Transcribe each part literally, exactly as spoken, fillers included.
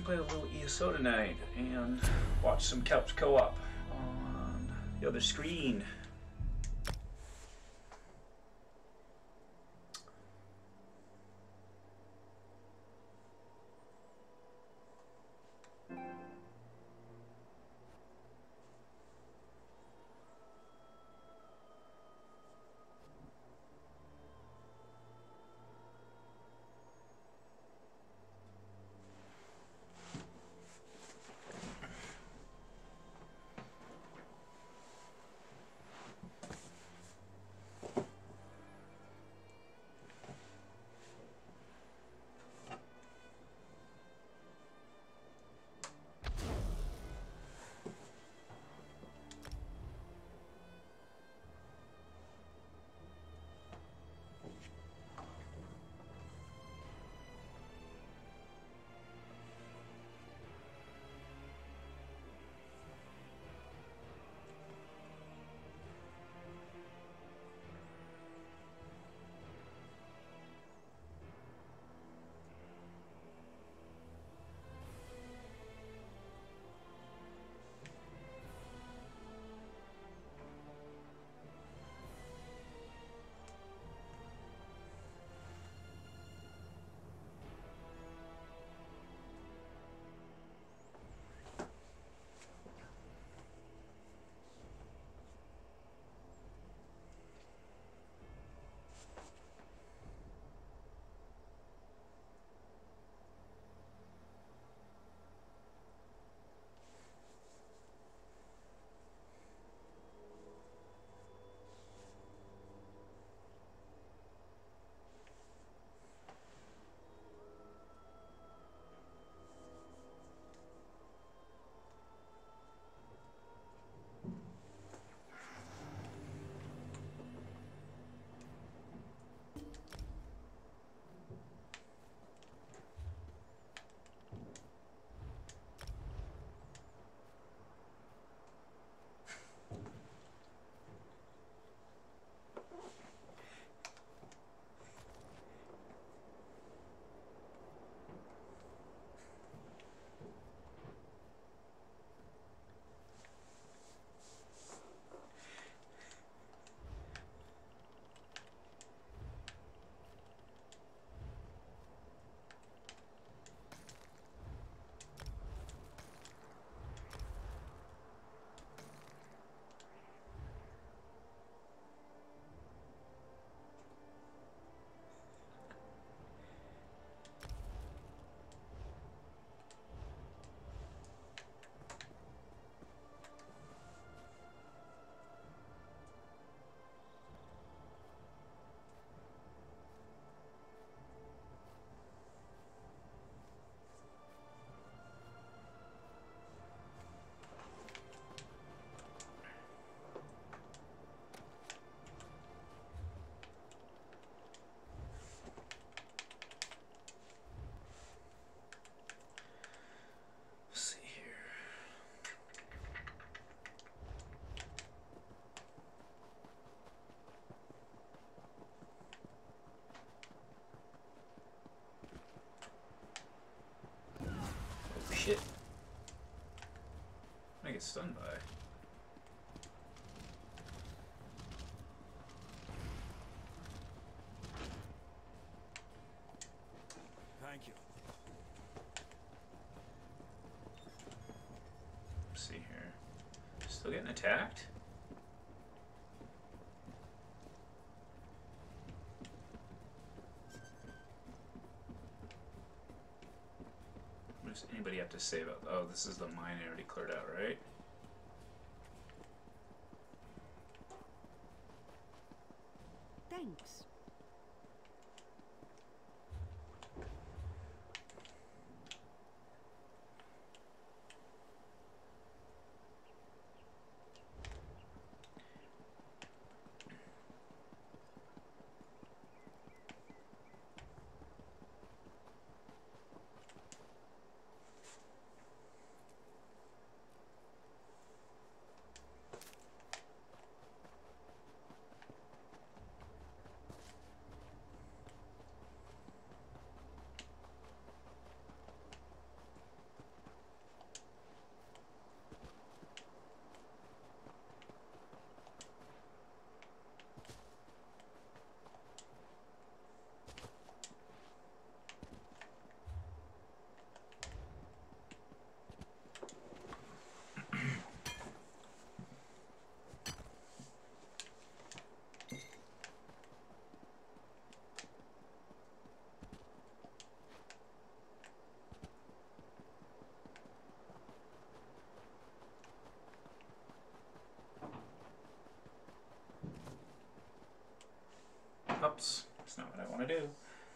play a little E S O tonight and watch some couch co-op on the other screen. Shit. I get stunned by. Thank you. Let's see here. Still getting attacked? What does anybody have to say about? Oh, this is the mine I already cleared out, right? Thanks. pups. That's not what I want to do.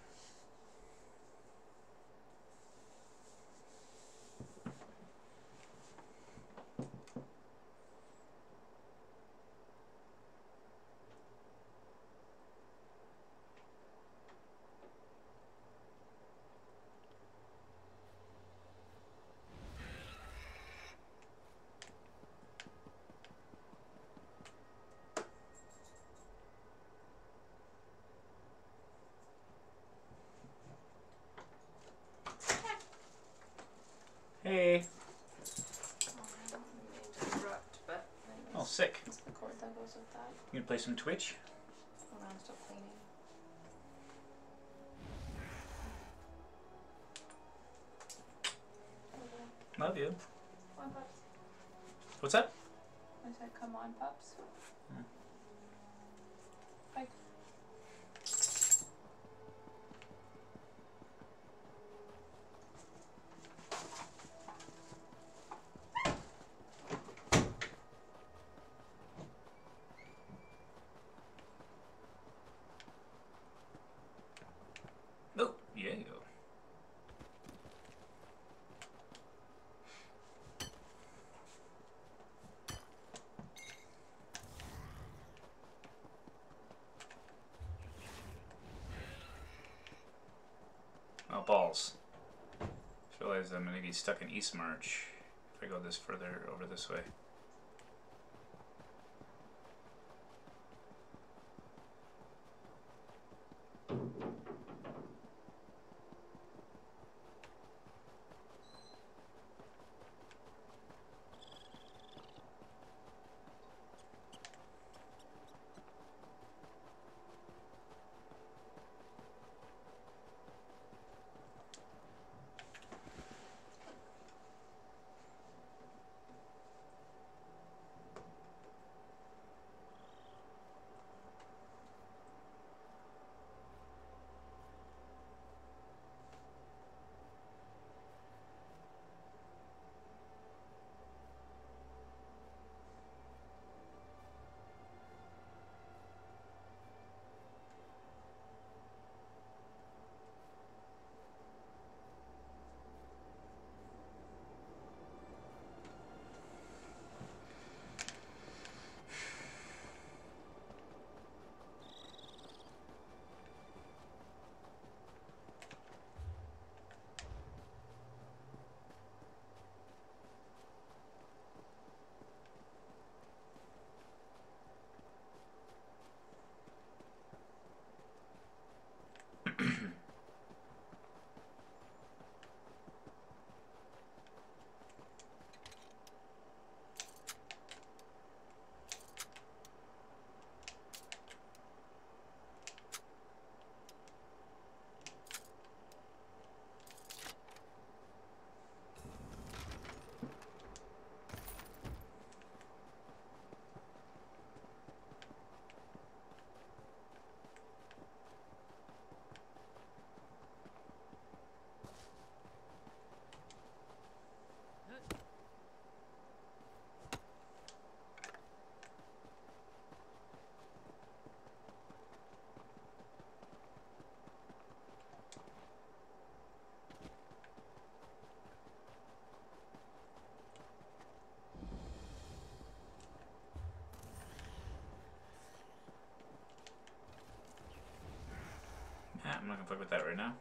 Hey. Oh, I don't mean to interrupt, but anyways, Oh, sick. it's the cord that goes with that. You gonna play some Twitch? Hold on, I'm still cleaning. Okay. Love you. Come on, pups. What's that? I said, come on, pups. Hmm. Bye. Oh, yeah. Oh, balls. Just realized I'm gonna be stuck in East March if I go this further over this way. Ah, I'm not gonna fuck with that right now.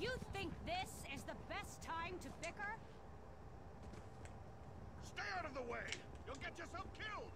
You think this is the best time to bicker? Stay out of the way! You'll get yourself killed!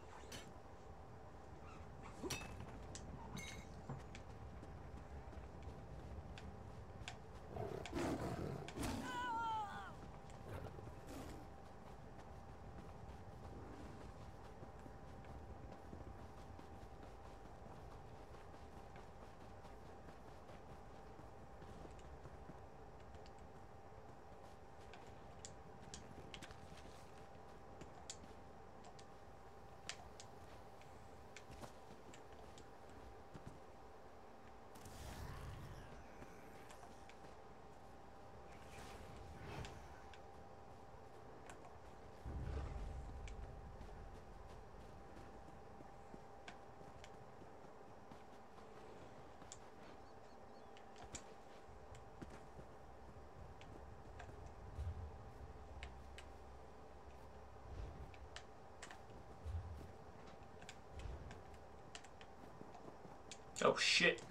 Oh shit.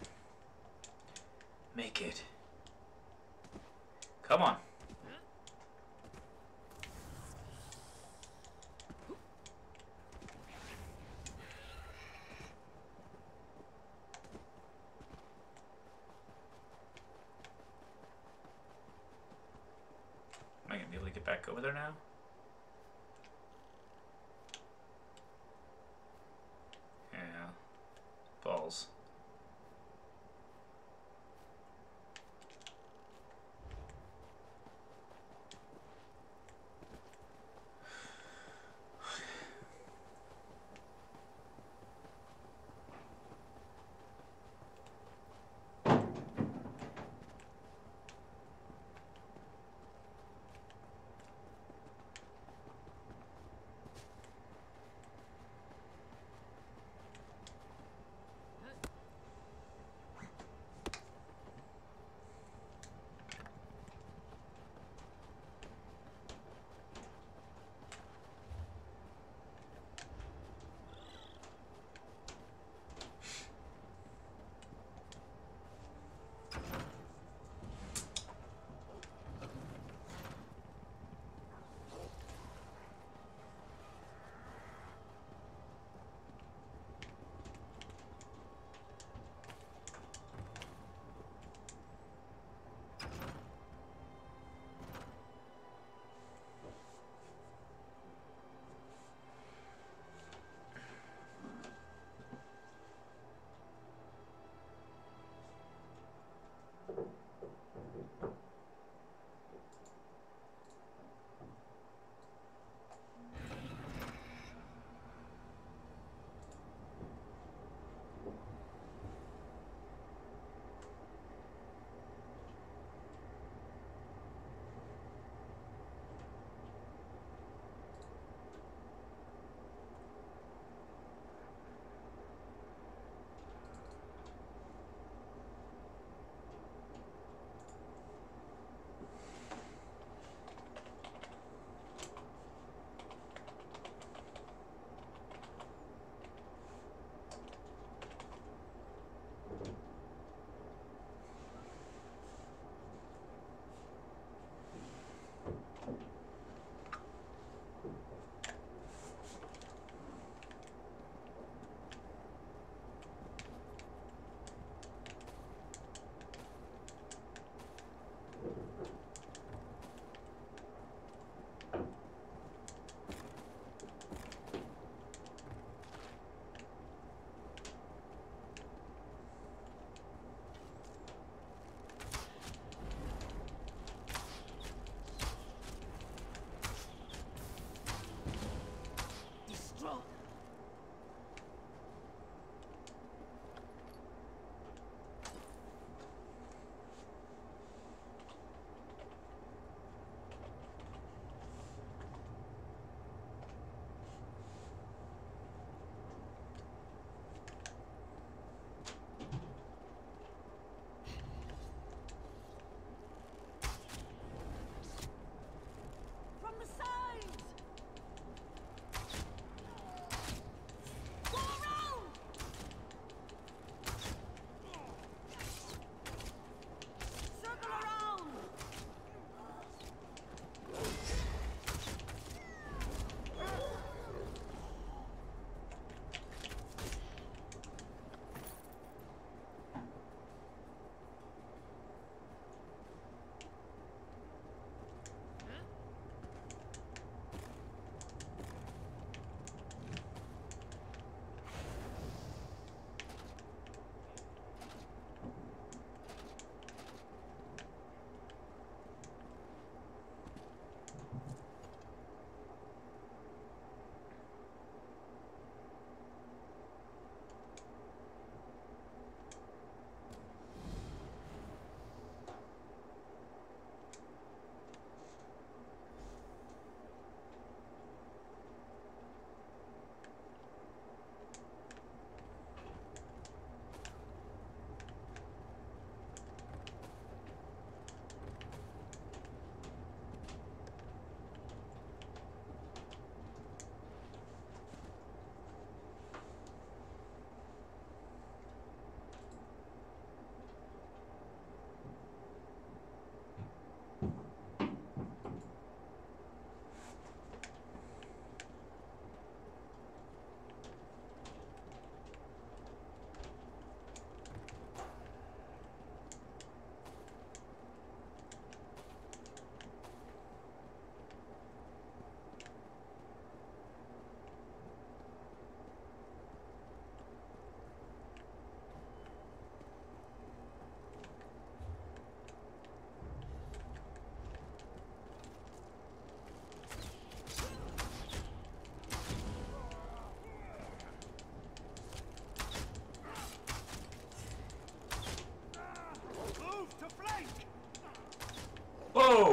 Make it. Come on. Am I gonna be able to get back over there now? Yeah. Balls.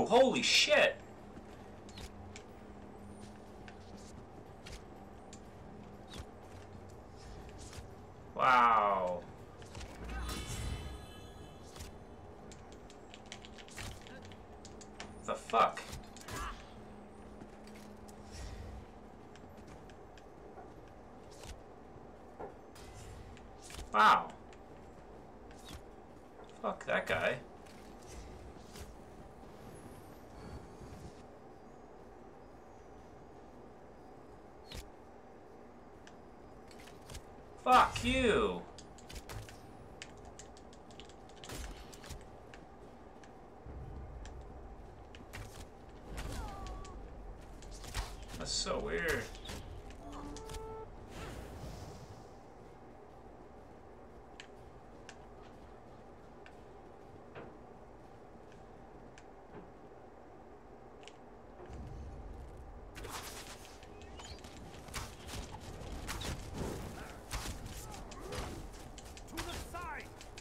Whoa! Holy shit! Wow. The fuck? Wow. Fuck that guy. Fuck you. That's so weird. To the side!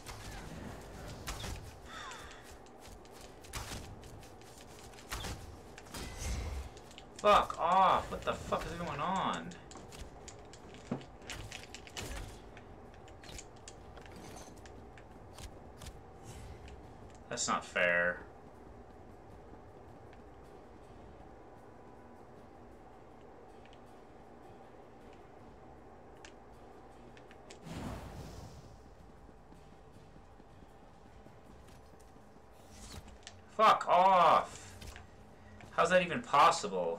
Fuck off. What the fuck is going on? That's not fair. Fuck off. How's that even possible?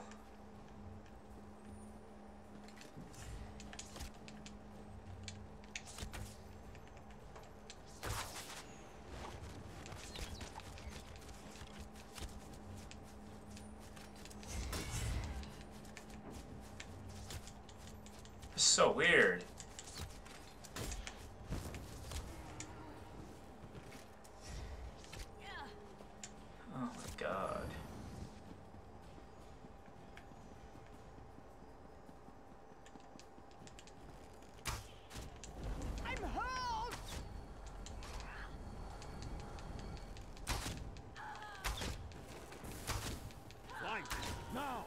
It's so weird. Oh my god. I'm hurt! Flank! Now!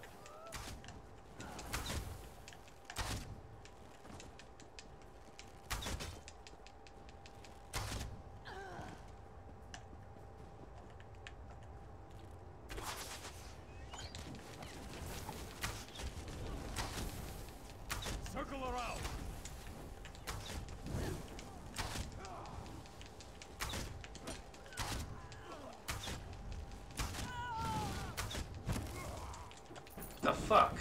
Circle around! The fuck?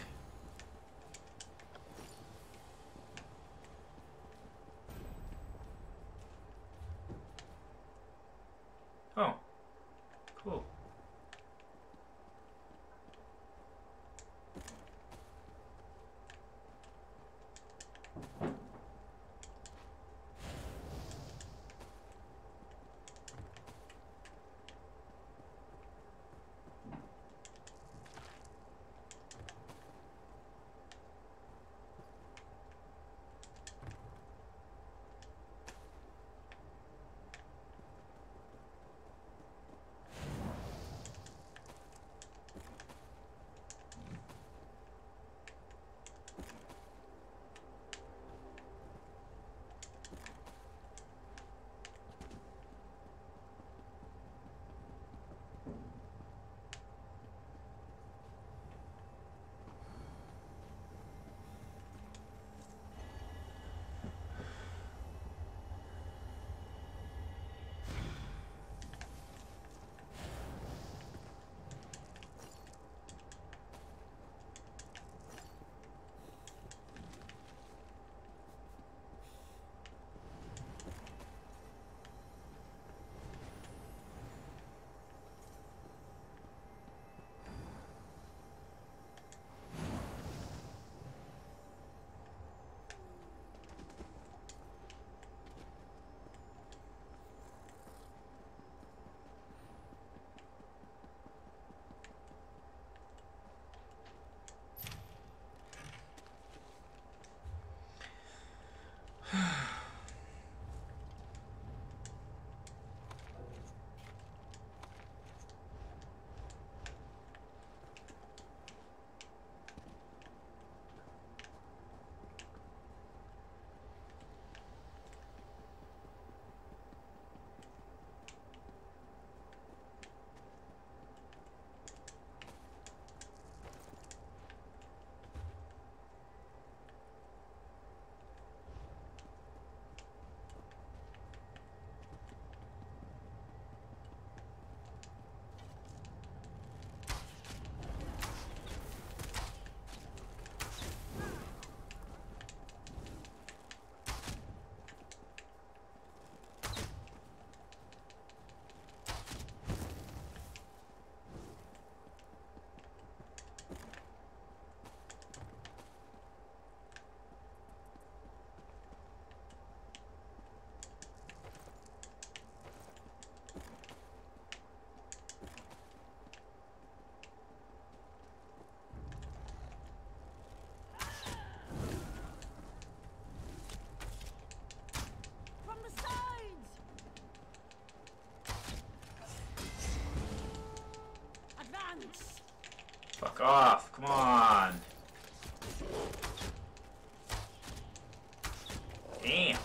Oh. Cool. Fuck off. Come on. Damn.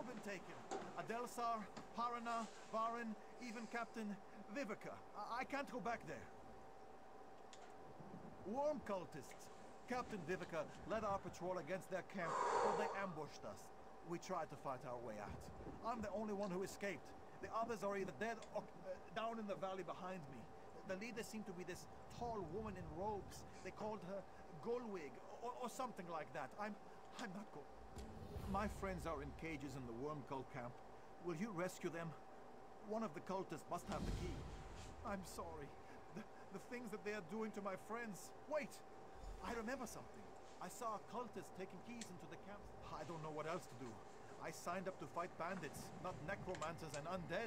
all been taken. Adelsar, Harana, Varin, even Captain Vivica. I, I can't go back there. Worm cultists. Captain Vivica led our patrol against their camp, but they ambushed us. We tried to fight our way out. I'm the only one who escaped. The others are either dead or uh, down in the valley behind me. The leader seemed to be this tall woman in robes. They called her Golwig, or, or something like that. I'm... I'm not go... My friends are in cages in the worm cult camp. Will you rescue them? One of the cultists must have the key. I'm sorry. The, the things that they are doing to my friends... Wait! I remember something. I saw a cultist taking keys into the camp. I don't know what else to do. I signed up to fight bandits, not necromancers and undead.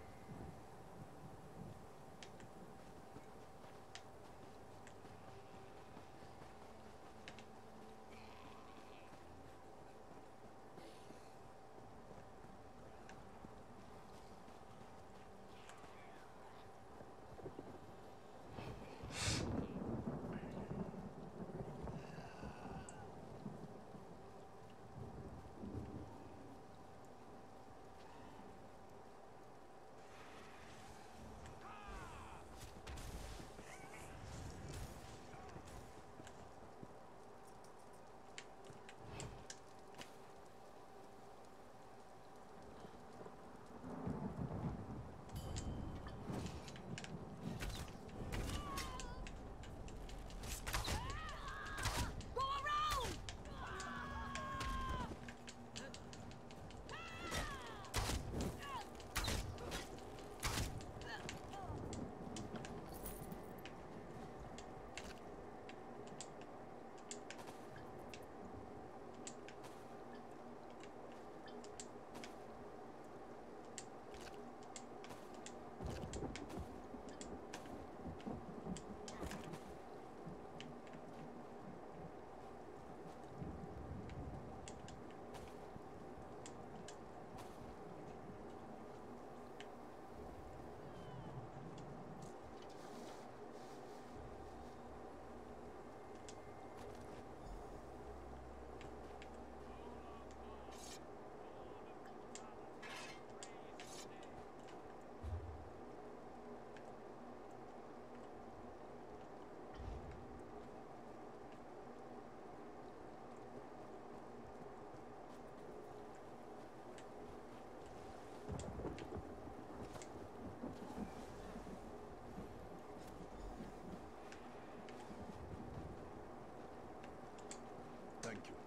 Thank you.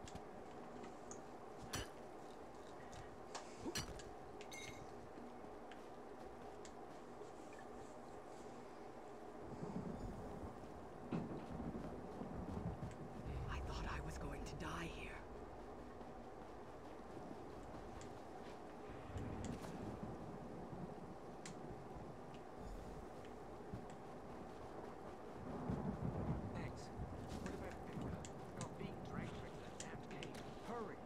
I thought I was going to die here. Thanks. What about Pika? You're being dragged into the damn cave. Hurry!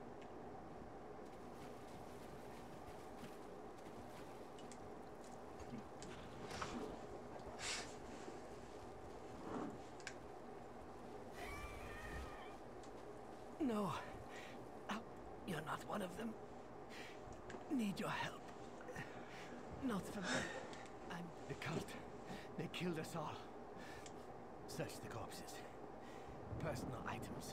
No. Oh, you're not one of them. Need your help. Not for me. I'm... The cult. They killed us all. Search the corpses. Personal items.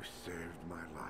saved my life.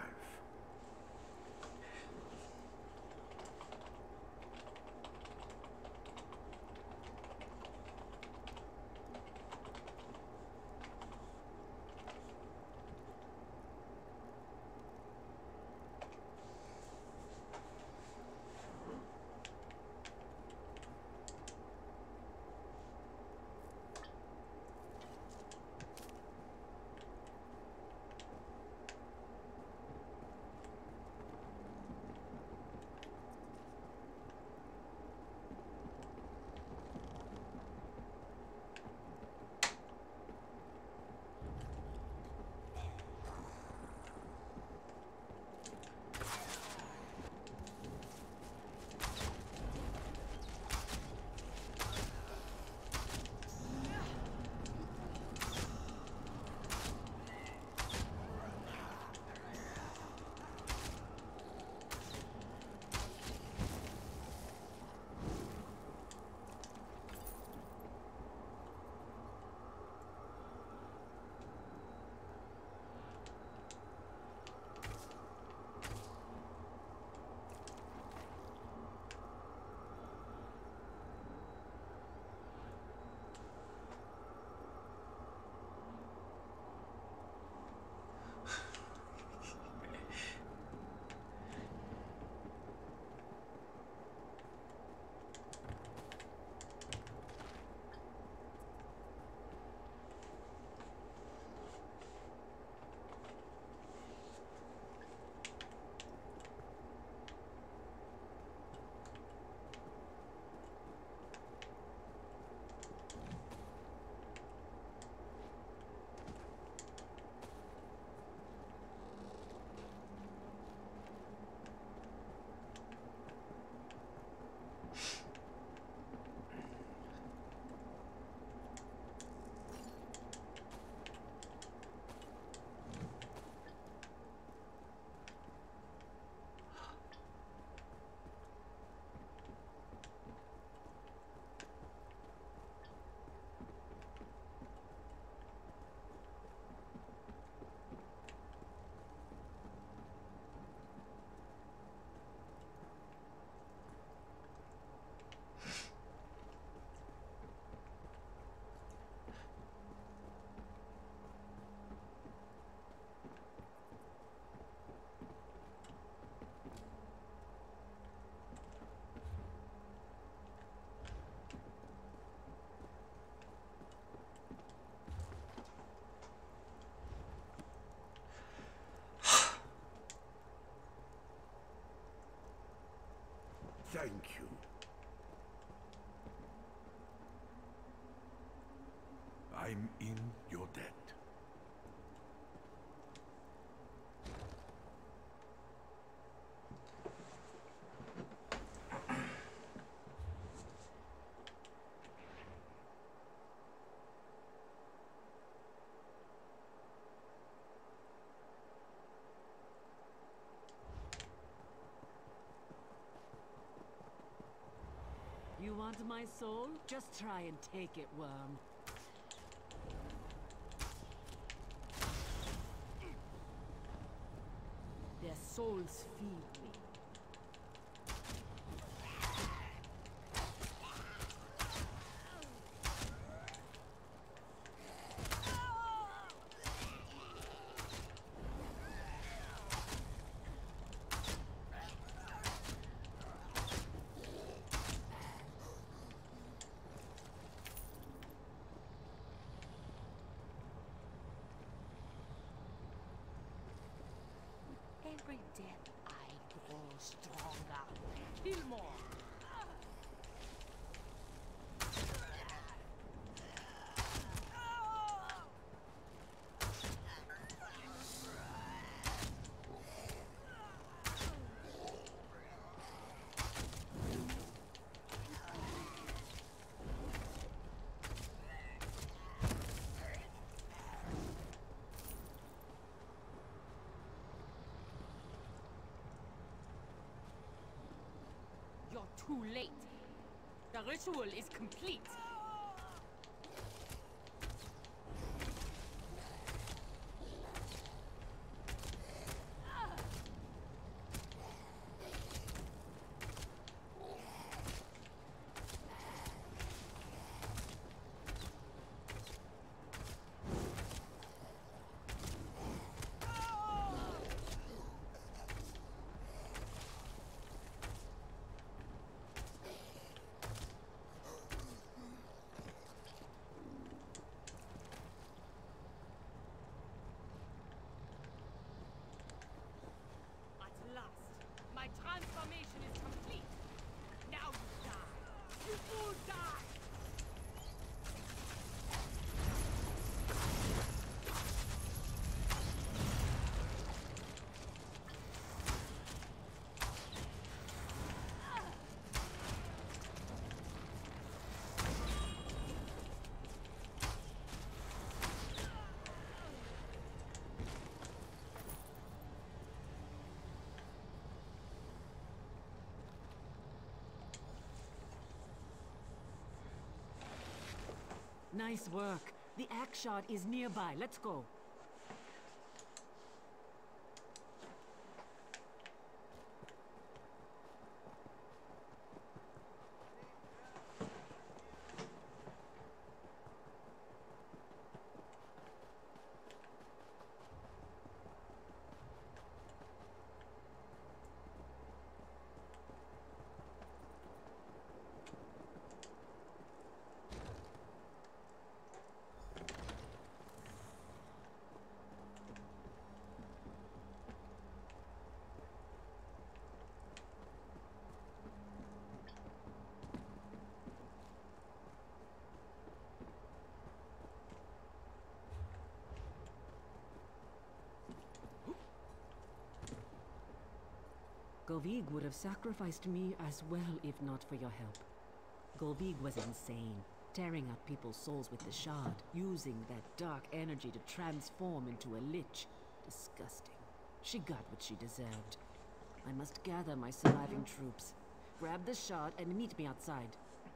Thank you. I'm in your debt. You want my soul? Just try and take it, worm. Their souls feed me. Every death I grow stronger. Kill more. You're too late. The ritual is complete. Nice work. The axe shot is nearby. Let's go. Golvig would have sacrificed me as well if not for your help. Golvig was insane, tearing out people's souls with the shard, using that dark energy to transform into a lich. Disgusting. She got what she deserved. I must gather my surviving troops. Grab the shard and meet me outside.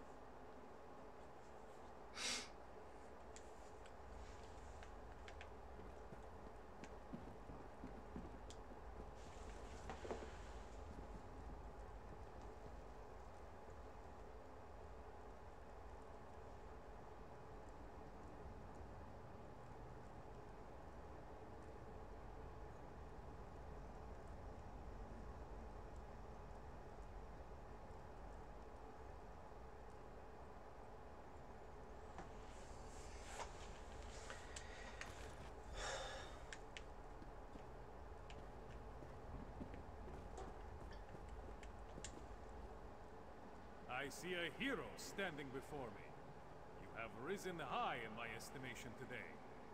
I see a hero standing before me. You have risen high in my estimation today.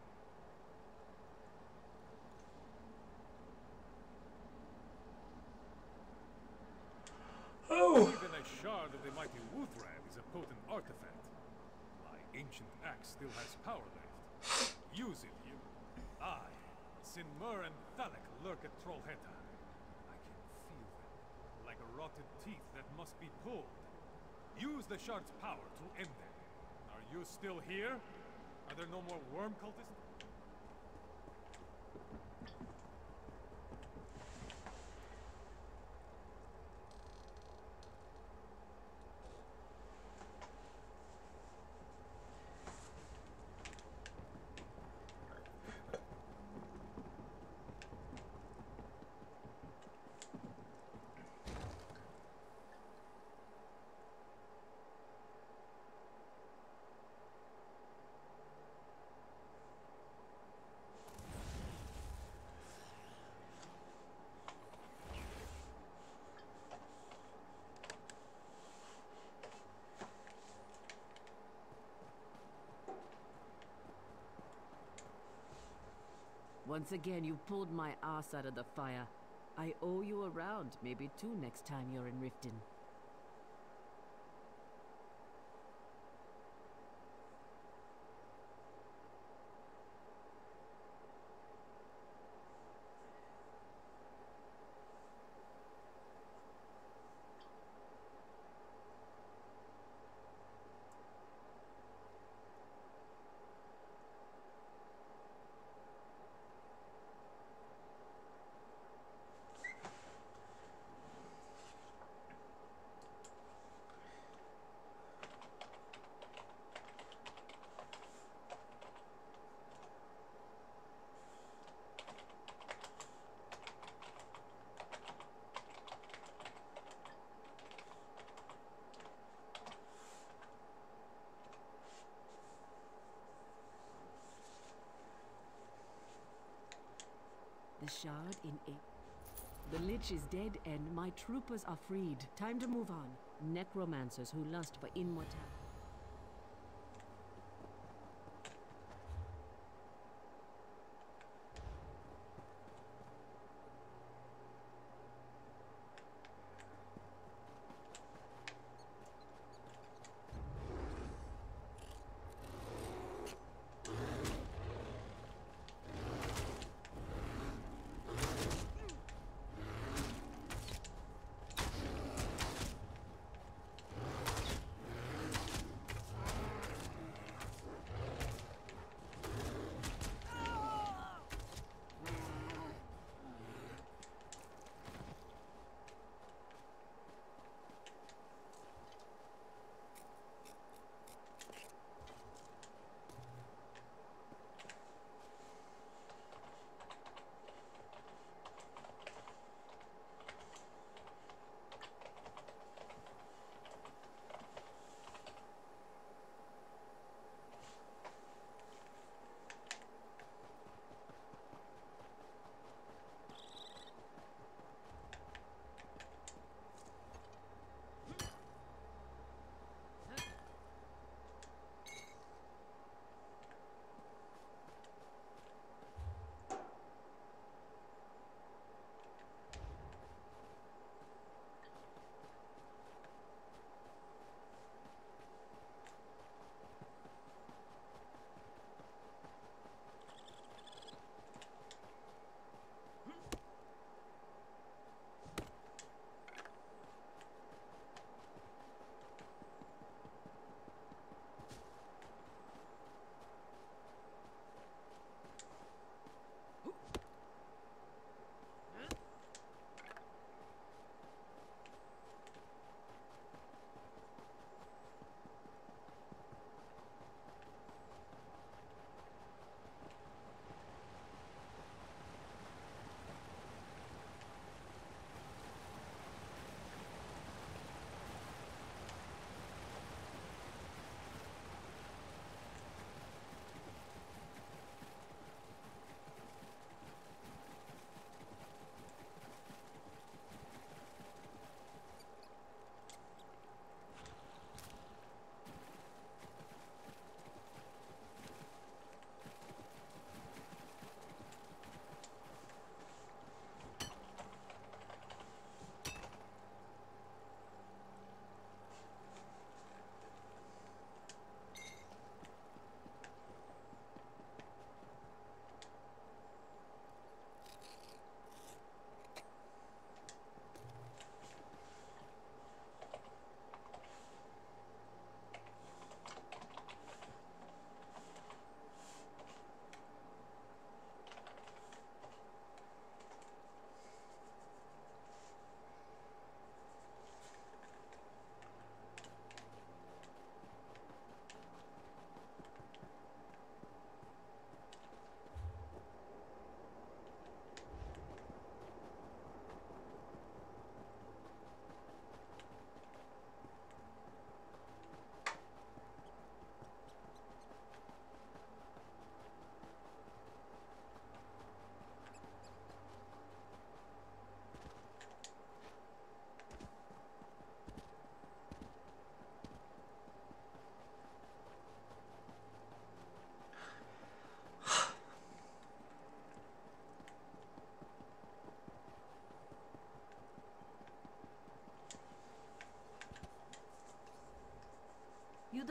Oh! Even a shard of the mighty Wuthran is a potent artifact. My ancient axe still has power left. Use it, you. I, Sinmur and Thalek lurk at Trollhättan. I can feel them, like rotted teeth that must be pulled. Use the shard's power to end them. Are you still here? Are there no more worm cultists? Once again, you pulled my ass out of the fire. I owe you a round, maybe two next time you're in Riften. The shard in eight. The Lich is dead and my troopers are freed. Time to move on. Necromancers who lust for immortality.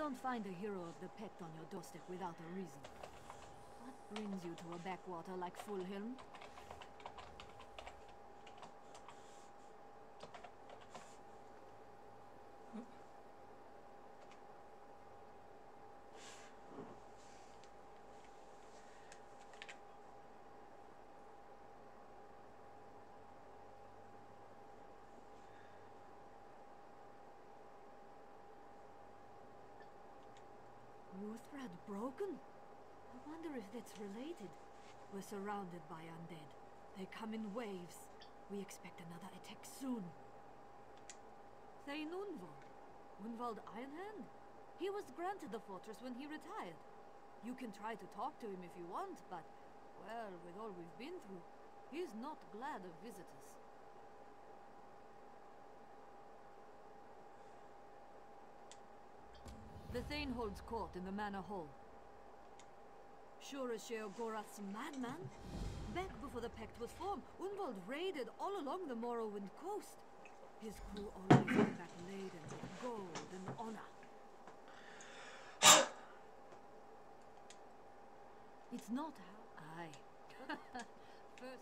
don't find a hero of the Pact on your doorstep without a reason. What brings you to a backwater like Fulhilm? Wuthred broken? I wonder if that's related. We're surrounded by undead. They come in waves. We expect another attack soon. Thane Unvald. Unvald Ironhand? He was granted the fortress when he retired. You can try to talk to him if you want, but, well, with all we've been through, he's not glad of visitors. The Thane holds court in the Manor Hall. Sure as Sheogorath's madman? Back before the Pact was formed, Unvald raided all along the Morrowind coast. His crew always came back laden with gold and honor. It's not how... Aye. First...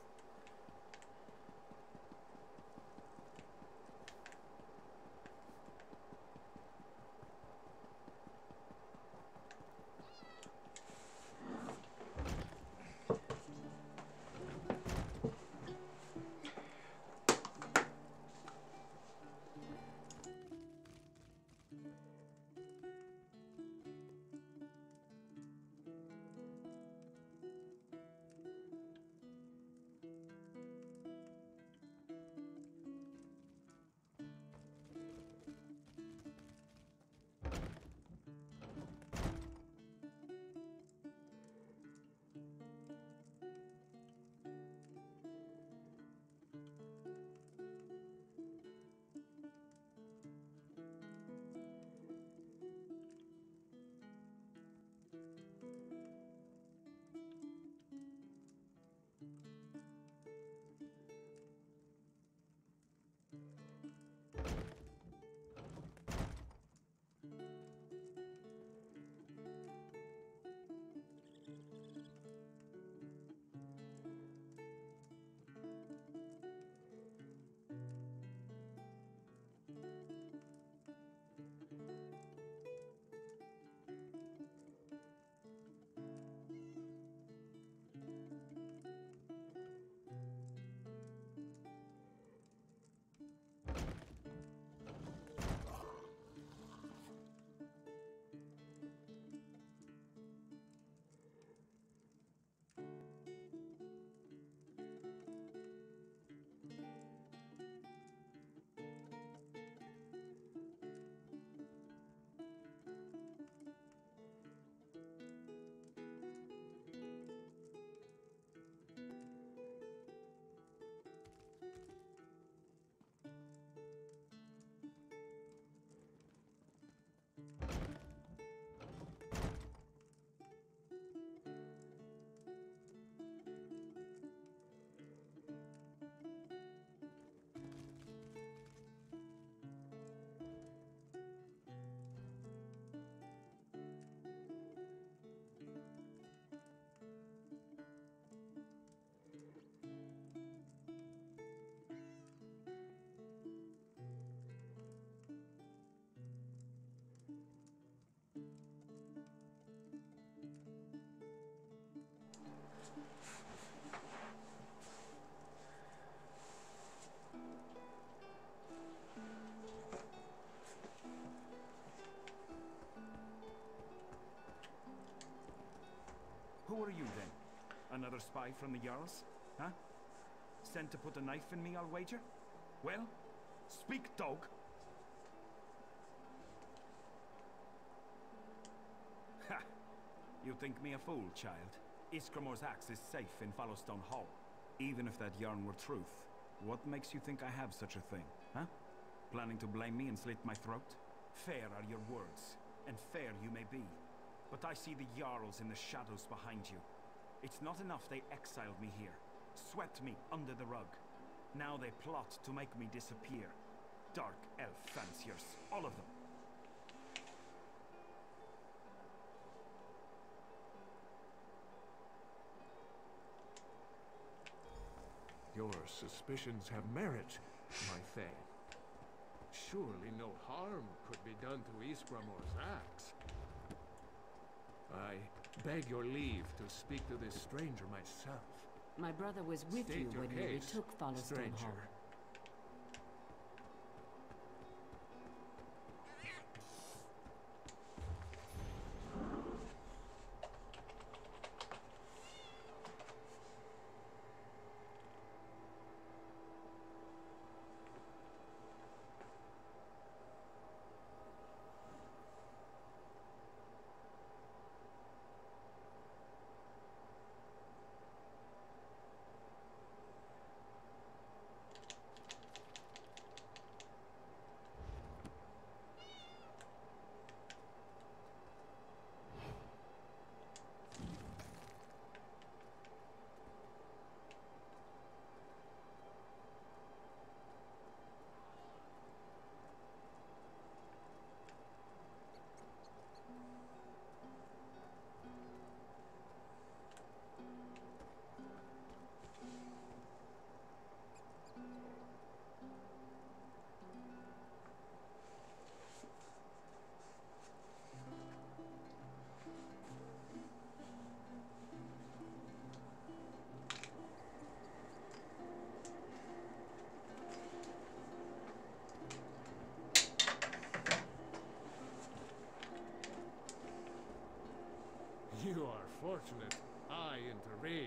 Who are you, then? Another spy from the Jarls? Huh? Sent to put a knife in me, I'll wager? Well, speak, dog! Ha! You think me a fool, child? Iskramor's axe is safe in Fallowstone Hall. Even if that yarn were truth, what makes you think I have such a thing, huh? Planning to blame me and slit my throat? Fair are your words, and fair you may be. But I see the Jarls in the shadows behind you. It's not enough they exiled me here, swept me under the rug. Now they plot to make me disappear. Dark elf fanciers, all of them. Your suspicions have merit, my Thane. Surely no harm could be done to Ysgramor's axe. I beg your leave to speak to this stranger myself. My brother was with State you your when you case, retook Fallowstone stranger. Hall. You are fortunate I intervened.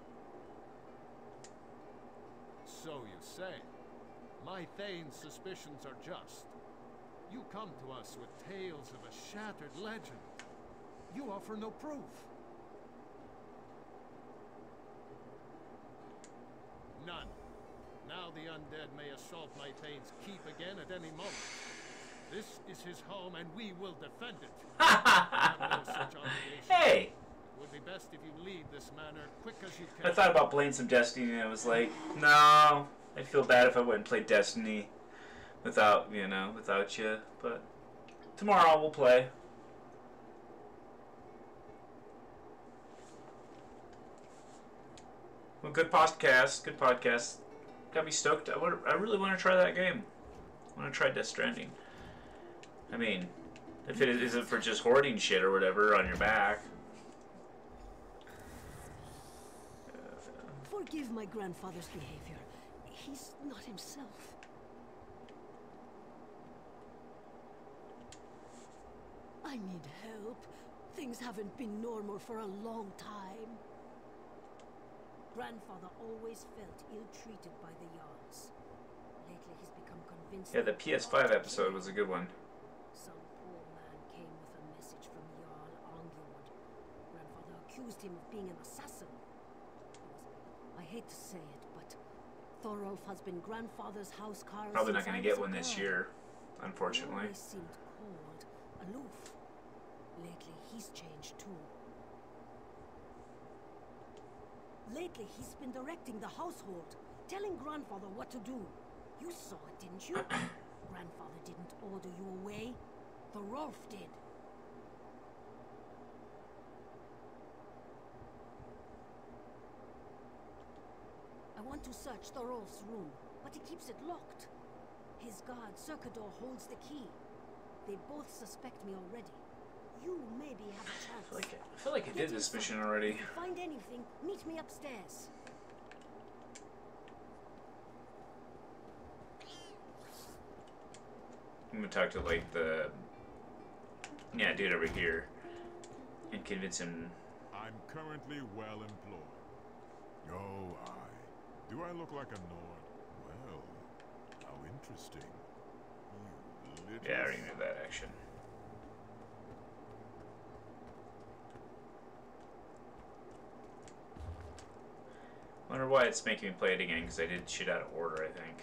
So you say. My Thane's suspicions are just. You come to us with tales of a shattered legend. You offer no proof. None. Now the undead may assault my Thane's keep again at any moment. This is his home, and we will defend it. I have no such obligation. Hey! It would be best if you leave this manor quick as you can. I thought about playing some Destiny, and I was like, no, I'd feel bad if I went and played Destiny without, you know, without you. But tomorrow we'll play. Well, good podcast, good podcast. Got me stoked. I, would, I really want to try that game. I want to try Death Stranding. I mean, if it isn't for just hoarding shit or whatever on your back. Forgive my grandfather's behavior. He's not himself. I need help. Things haven't been normal for a long time. Grandfather always felt ill-treated by the Jarls. Lately he's become convinced... Yeah, the P S five episode was a good one. Some poor man came with a message from Jarl Angjord. Grandfather accused him of being an assassin. I hate to say it, but Thorolf has been grandfather's housecarl. Probably not going to get one this year, unfortunately. He always seemed cold, aloof. Lately, he's changed too. Lately, he's been directing the household, telling grandfather what to do. You saw it, didn't you? Grandfather didn't order you away. Thorolf did. I want to search Thorolf's room, but he keeps it locked. His guard, Circador, holds the key. They both suspect me already. You maybe have a chance. I feel like I, I, feel like I did this mission already. If you find anything, meet me upstairs. I'm gonna talk to like the yeah dude over here and convince him. I'm currently well employed. Oh, I. Do I look like a Nord? Well, how interesting. You little Yeah, I already knew that action. Wonder why it's making me play it again, because I did shit out of order, I think.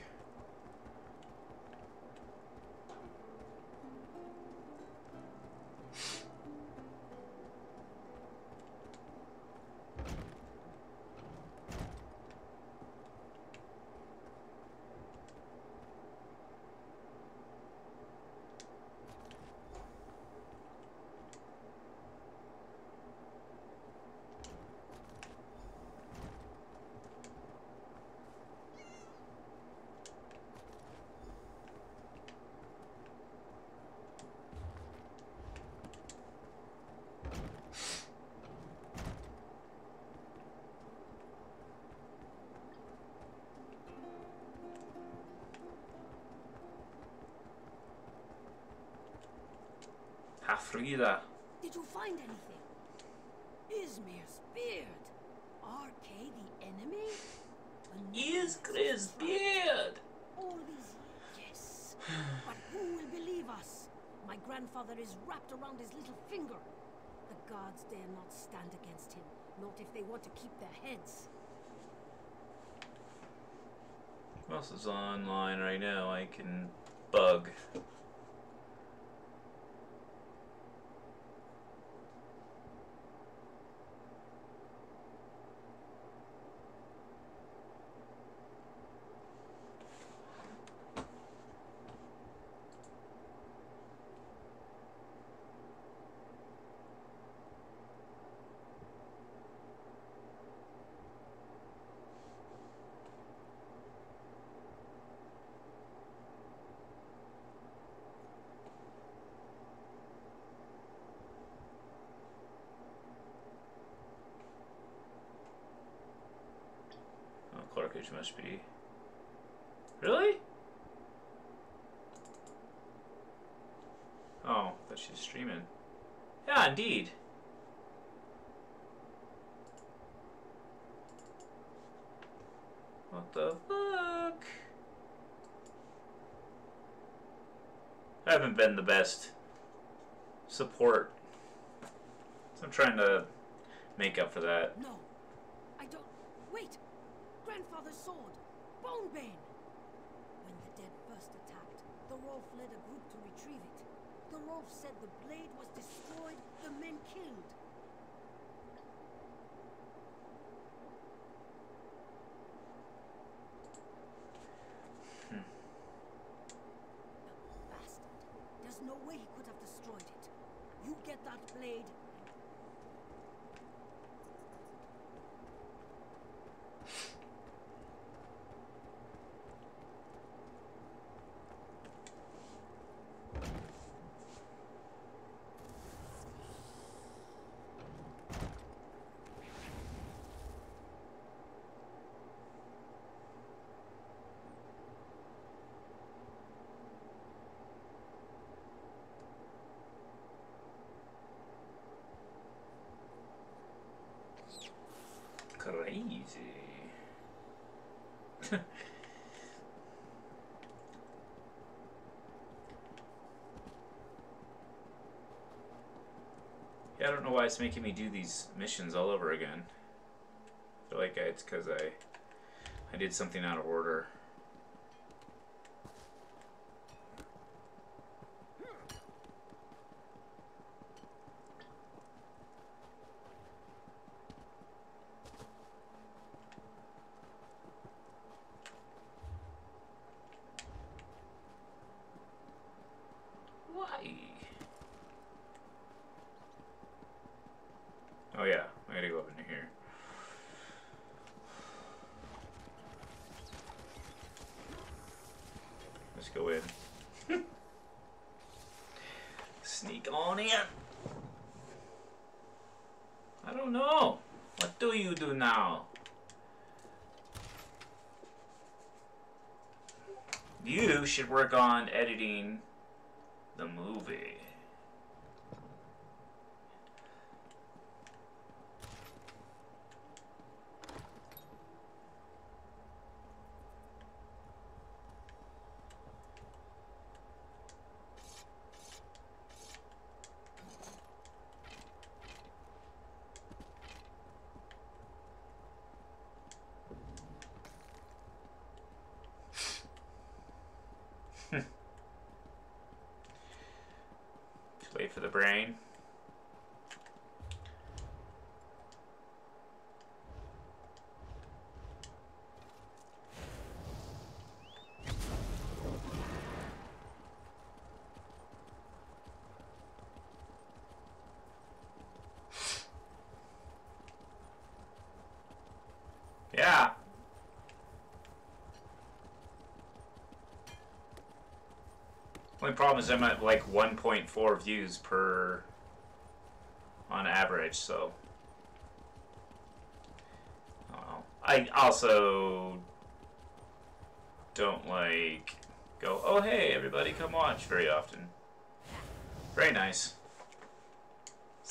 Hafrida. Did you find anything? Izmir's beard. R K the enemy? Izmir's beard. All these yes. But who will believe us? My grandfather is wrapped around his little finger. The gods dare not stand against him, not if they want to keep their heads. Who else is online right now? I can bug. Clarkage must be. Really? Oh, but she's streaming. Yeah, indeed. What the fuck? I haven't been the best support. So I'm trying to make up for that. No, I don't. Wait! Grandfather's sword! Bonebane! When the dead first attacked, the Rolf led a group to retrieve it. The Rolf said the blade was destroyed, the men killed. Hmm. The bastard. There's no way he could have destroyed it. You get that blade. Crazy. Yeah, I don't know why it's making me do these missions all over again. I feel like it's because I I did something out of order. Oh yeah, I gotta go up into here. Let's go in. Sneak on in. I don't know. What do you do now? You should work on editing the movie. Wait for the brain. Yeah. Only problem is I'm at like one point four views per on average, so I don't know. I also don't like go, oh hey everybody come watch very often. Very nice.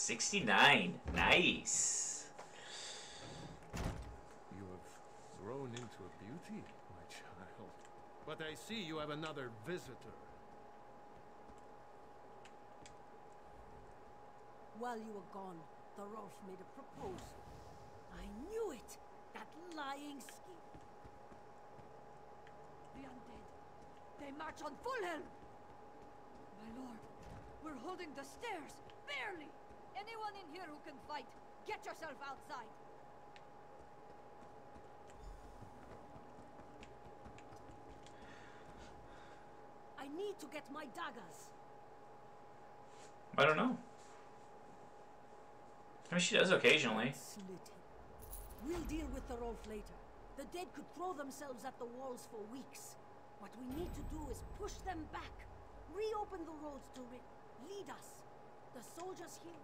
sixty-nine. Nice. You have grown into a beauty, my child. But I see you have another visitor. While you were gone, Thorolf made a proposal. I knew it! That lying ski. The undead. They march on Fulhelm! My lord, we're holding the stairs, barely! Anyone in here who can fight, get yourself outside! I need to get my daggers. I don't know. I mean, she does occasionally. Slit him. We'll deal with Thorolf later. The dead could throw themselves at the walls for weeks. What we need to do is push them back. Reopen the roads to Rid. Lead us. The soldiers here.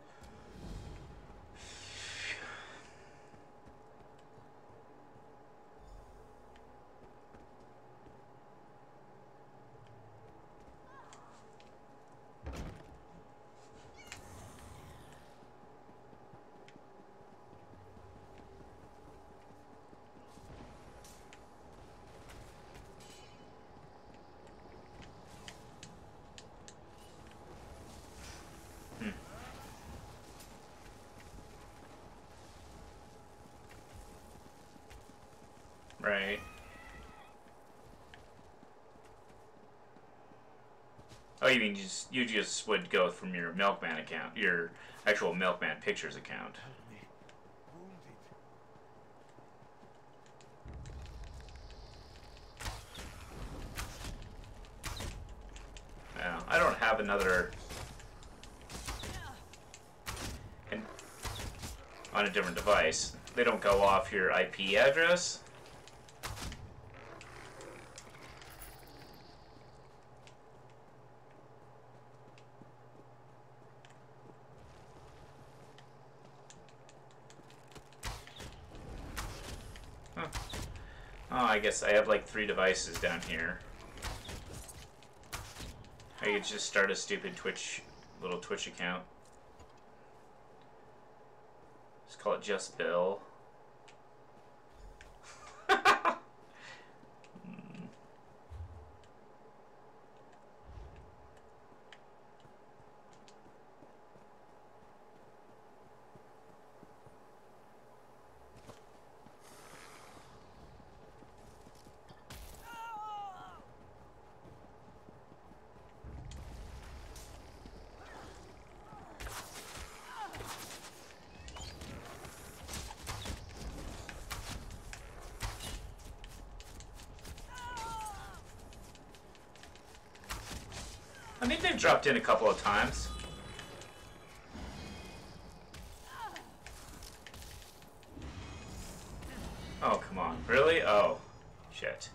Right. Oh, you mean you just, you just would go from your Milkman account, your actual Milkman Pictures account. Now, I don't have another and on a different device. They don't go off your I P address. Oh, I guess I have like three devices down here. I could just start a stupid Twitch, little Twitch account. Just call it Just Bill. I think they've dropped in a couple of times. Oh, come on. Really? Oh. Shit.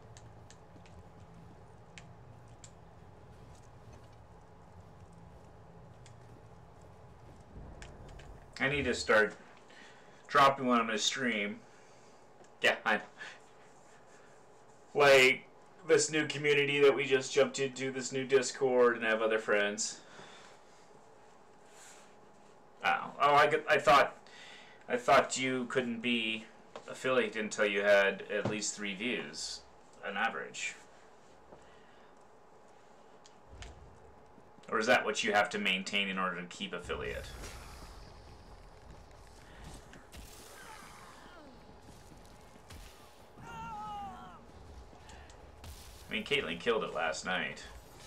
I need to start dropping one on my stream. Yeah, I know. Like this new community that we just jumped into, this new Discord, and I have other friends. Oh, oh, I, I thought, I thought you couldn't be affiliated until you had at least three views, on average. Or is that what you have to maintain in order to keep affiliate? I mean, Caitlyn killed it last night.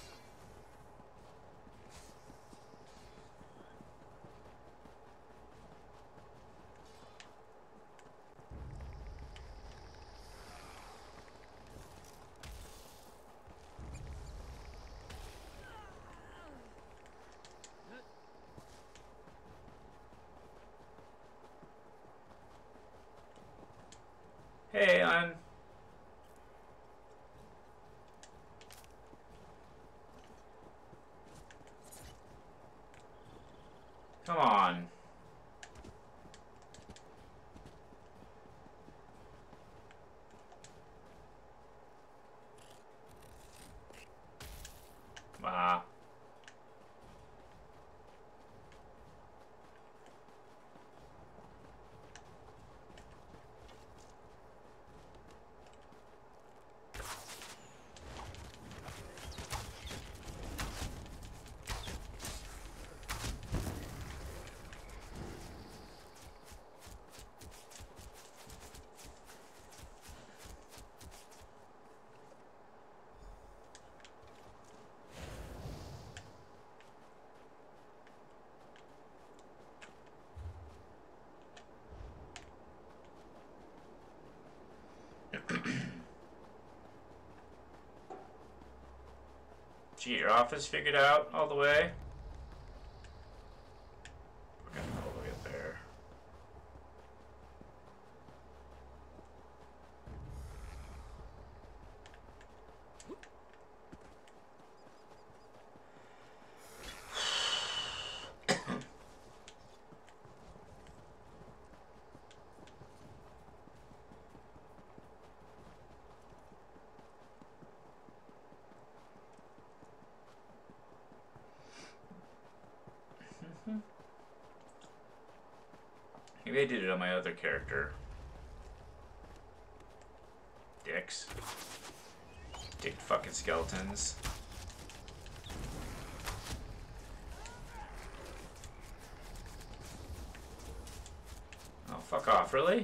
Hey, I'm... Come on. Ah. Gee, your office figured out all the way? We're gonna go all the way up there. Maybe I did it on my other character. Dicks. Dick fucking skeletons. Oh, fuck off, really?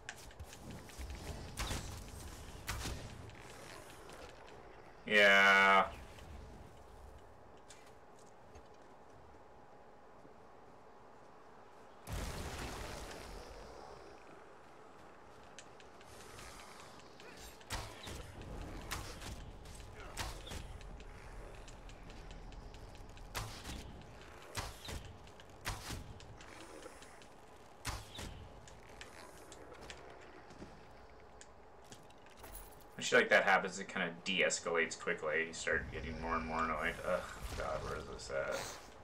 Yeah. I feel like that happens, it kind of de-escalates quickly. You start getting more and more annoyed. Ugh, God, where is this at?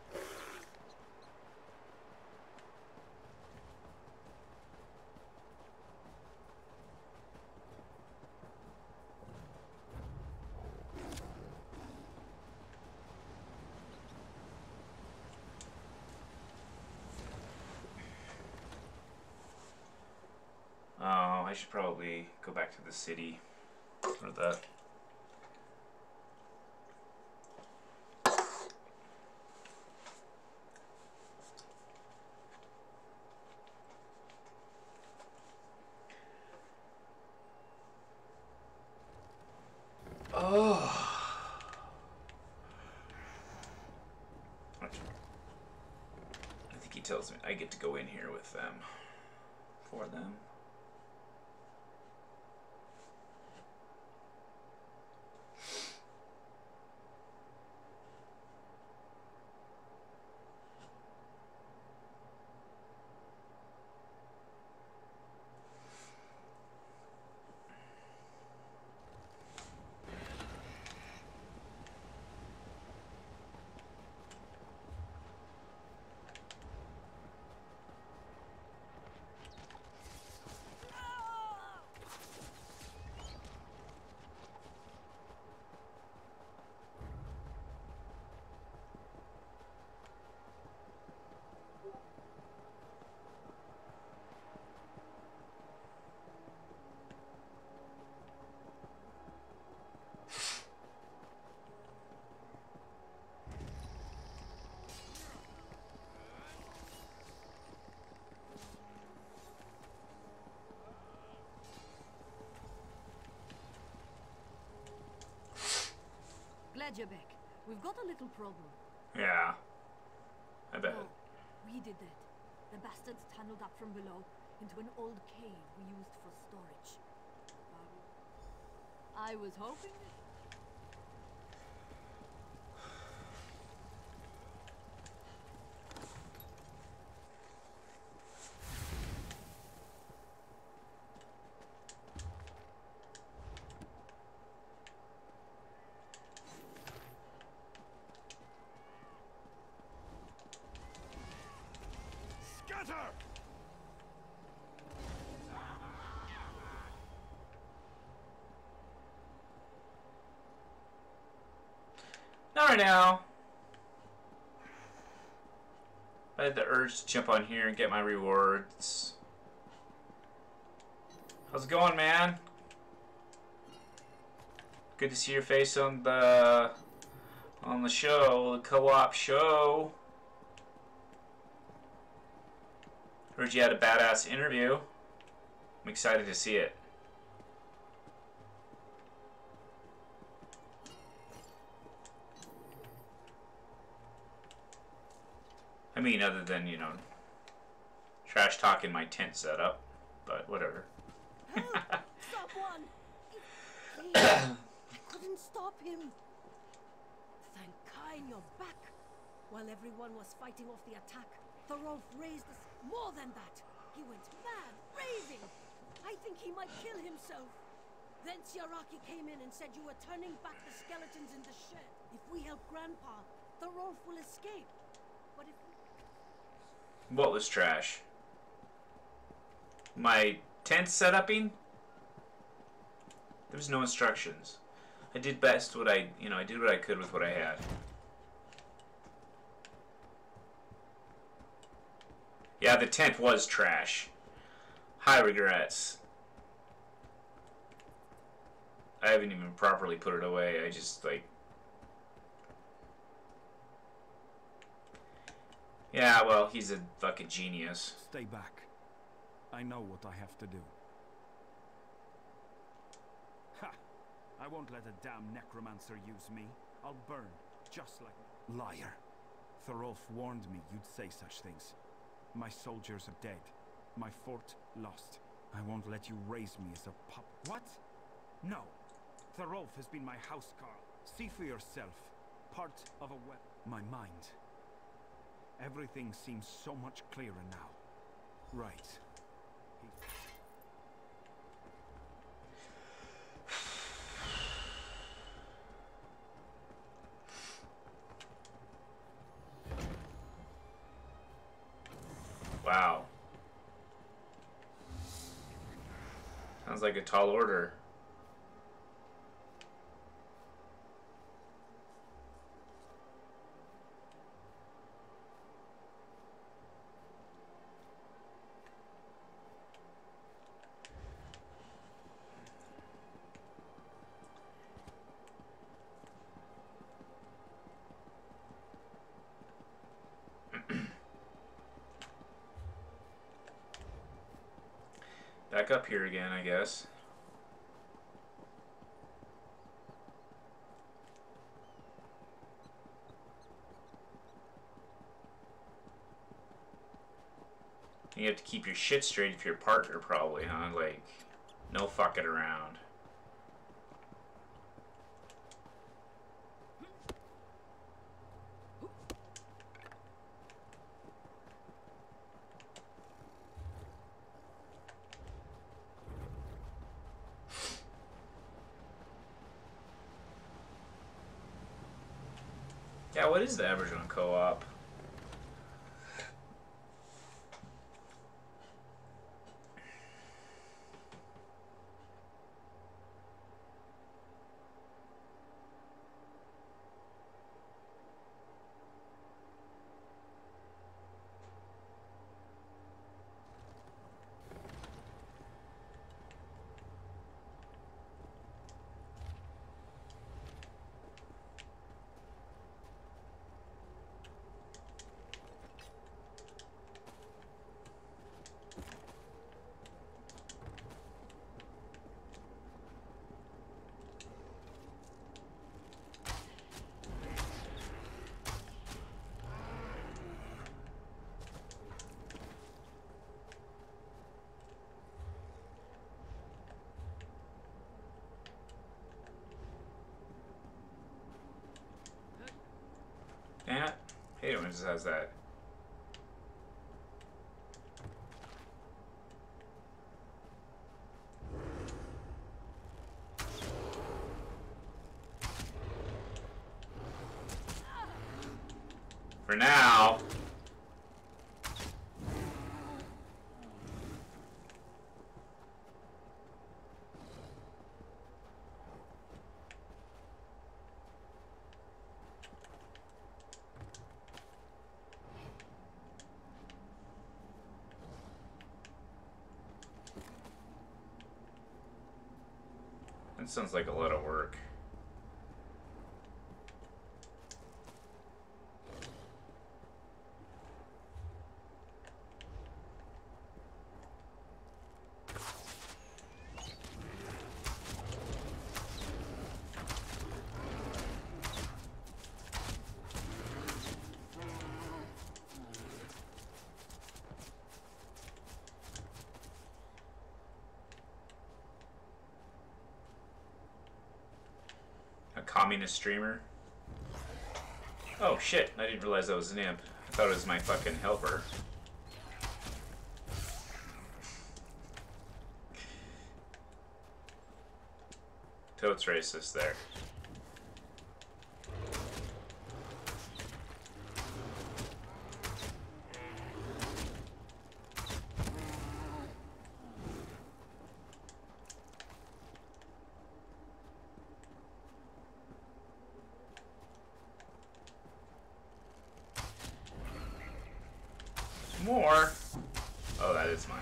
Oh, I should probably go back to the city. For that. Oh. I think he tells me I get to go in here with them. For them. Glad you're back. We've got a little problem. Yeah. I bet. Oh, we did that. The bastards tunneled up from below into an old cave we used for storage. Um, I was hoping... Not right now. I had the urge to jump on here and get my rewards. How's it going, man? Good to see your face on the on the show, the co-op show. Heard you had a badass interview. I'm excited to see it. I mean, other than, you know, trash talking my tent setup, but whatever. Someone! Please, I couldn't stop him. behind your back. While everyone was fighting off the attack, Thorolf raised us. More than that, he went mad, raving. I think he might kill himself. Then Siaraki came in and said you were turning back the skeletons in the shed. If we help Grandpa, Thorolf will escape. But if we... What was trash? My tent setuping? There was no instructions. I did best what I, you know, I did what I could with what I had. Yeah, the tent was trash. High regrets. I haven't even properly put it away. I just, like... Yeah, well, he's a fucking genius. Stay back. I know what I have to do. Ha! I won't let a damn necromancer use me. I'll burn, just like... Liar. Thorolf warned me you'd say such things. My soldiers are dead. My fort lost. I won't let you raise me as a pup. What? No. Thorolf has been my housecarl. See for yourself. Part of a web. My mind. Everything seems so much clearer now. Right. He... Wow. Sounds like a tall order. Back up here again, I guess. You have to keep your shit straight if you're a partner, probably, huh? Like, no fucking around. Yeah, what is the average on co-op? Yeah, I hate it when it just has that. For now. That sounds like a lot of work. Communist streamer. Oh shit, I didn't realize that was an imp. I thought it was my fucking helper. Totes racist there. More. Oh, that is mine.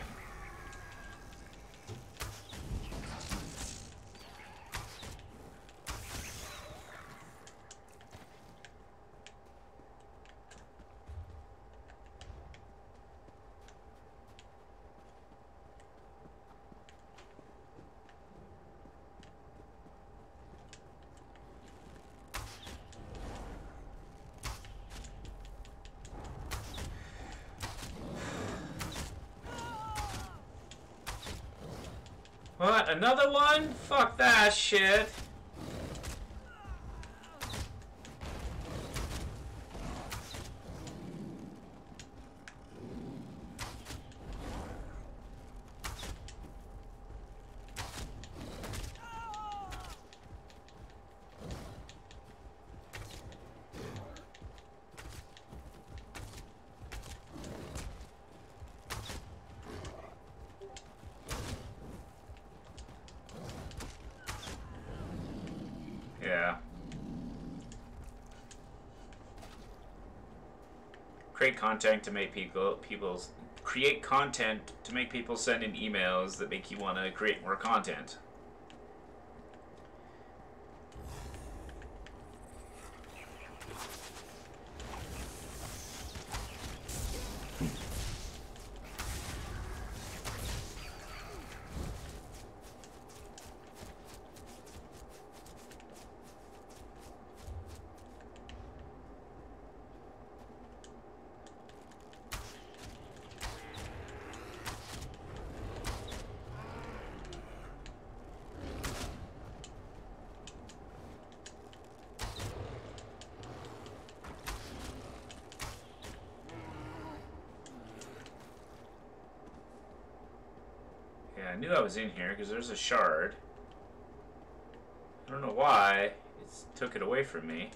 What? Another one? Fuck that shit. Yeah. Create content to make people people's create content to make people send in emails that make you want to create more content. I knew I was in here because there's a shard. I don't know why it took it away from me.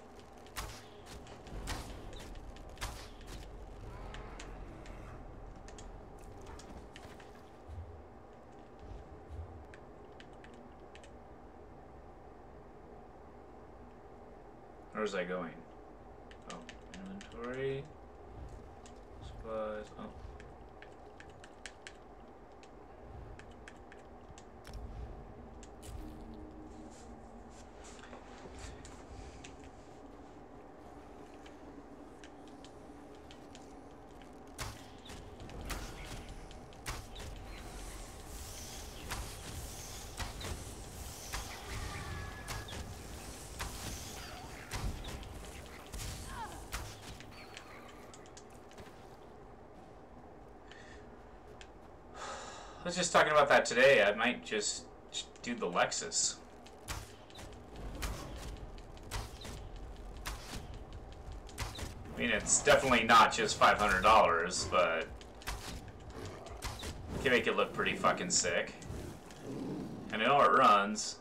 Where was I going? Oh, inventory. Supplies. Oh. I was just talking about that today. I might just do the Lexus. I mean, it's definitely not just five hundred dollars, but can make it look pretty fucking sick. And I know it runs.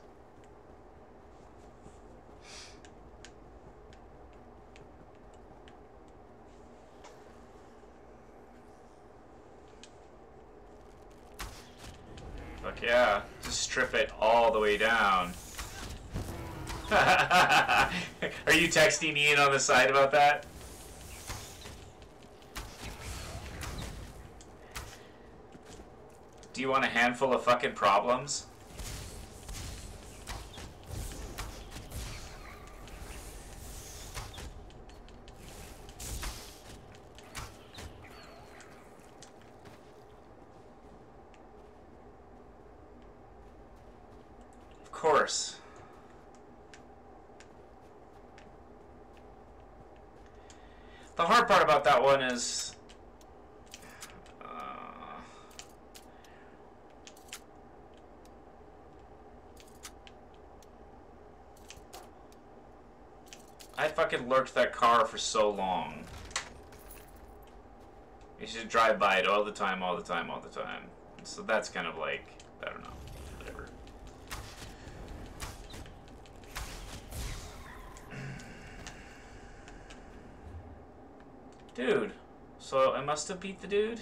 Fuck yeah, just strip it all the way down. Are you texting Ian on the side about that? Do you want a handful of fucking problems? Of course. The hard part about that one is I fucking lurked that car for so long? You should drive by it all the time, all the time, all the time. So that's kind of like, I don't know, whatever. Dude, so I must have beat the dude?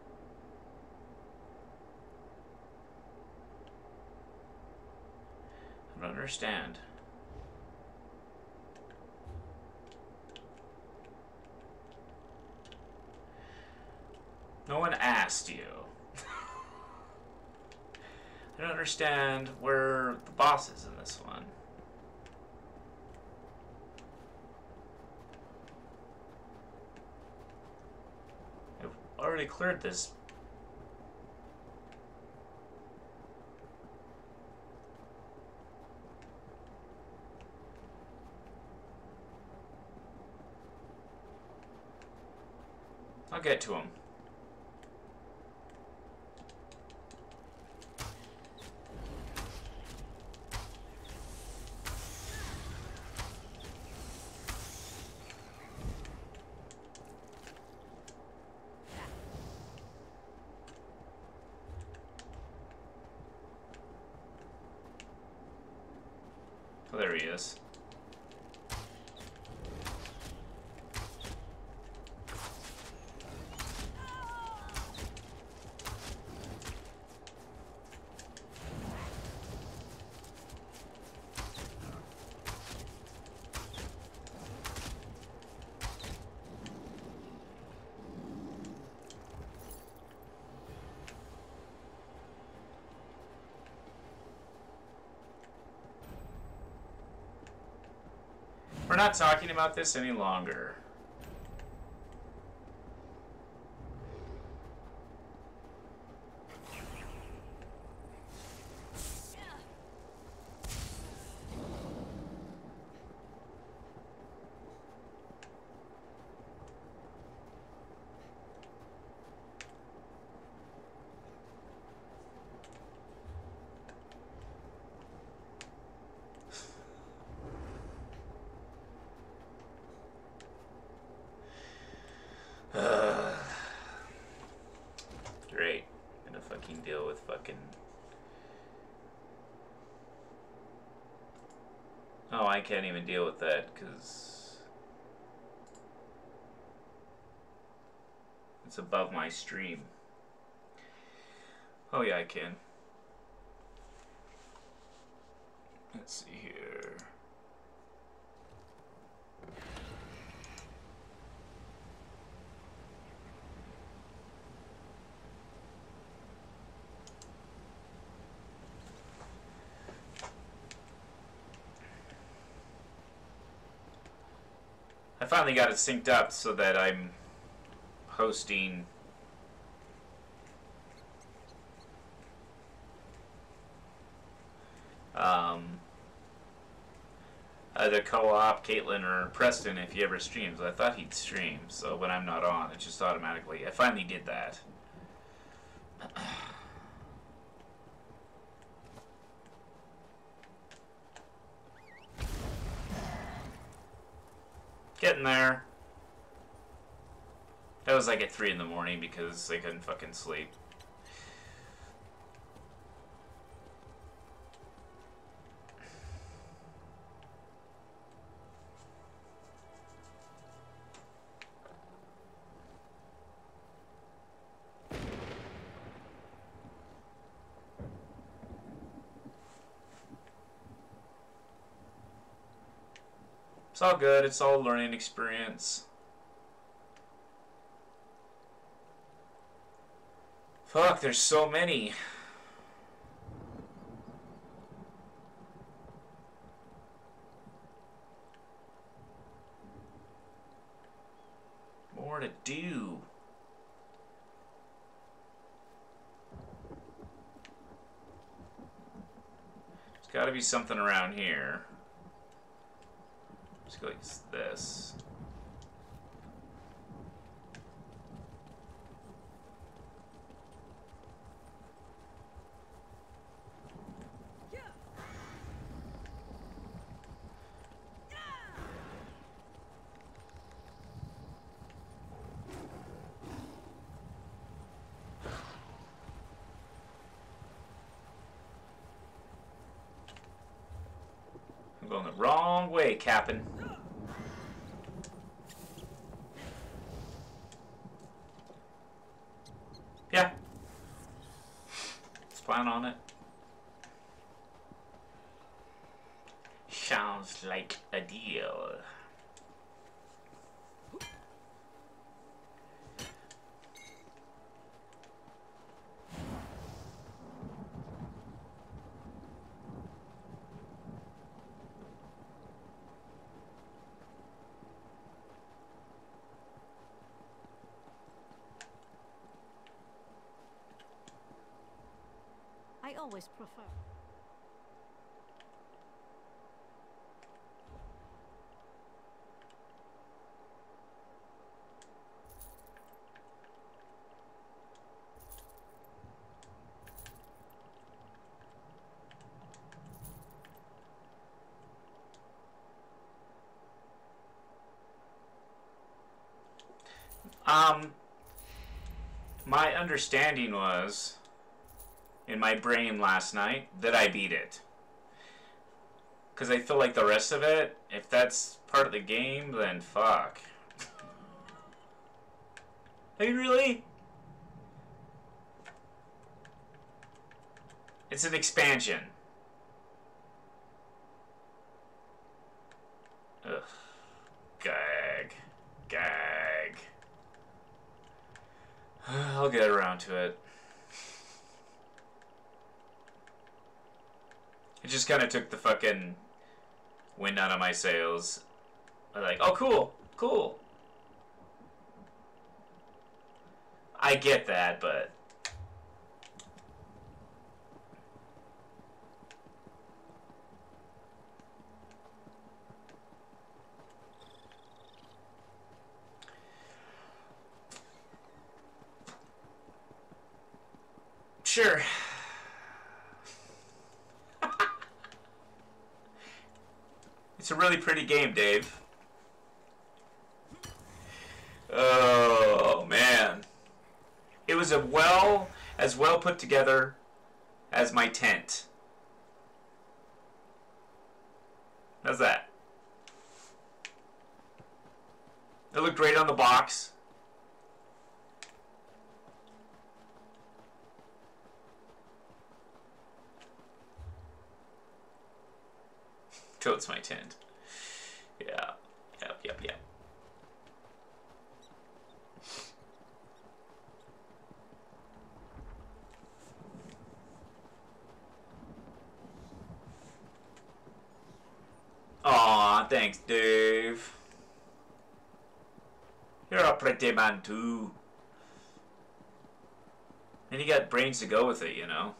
I don't understand. No one asked you. I don't understand where the boss is in this one. I've already cleared this. I'll get to him. Oh, there he is. We're not talking about this any longer. Uh, great. Gonna fucking deal with fucking... Oh, I can't even deal with that, because... it's above my stream. Oh yeah, I can. Let's see here... I finally got it synced up so that I'm hosting um, uh, the co-op, Caitlin or Preston if he ever streams. I thought he'd stream, so when I'm not on, it just automatically. I finally did that. Getting there. That was like at three in the morning because they couldn't fucking sleep. It's all good. It's all a learning experience. Fuck, there's so many. More to do. There's got to be something around here. Let's go use this. going the wrong way, Captain. Yeah. Let's plan on it. Sounds like a deal. I always prefer. Um, my understanding was, in my brain last night, that I beat it. Because I feel like the rest of it, if that's part of the game, then fuck. Hey, really? It's an expansion. Ugh. Gag. Gag. I'll get around to it. It just kind of took the fucking wind out of my sails. I'm like, oh, cool, cool. I get that, but... Sure. It's a really pretty game, Dave. Oh, man. It was a well, as well put together as my tent. How's that? It looked great on the box. So it's my tent. Yeah. Yep, yep, yep. Aw, thanks, Dave. You're a pretty man, too. And you got brains to go with it, you know.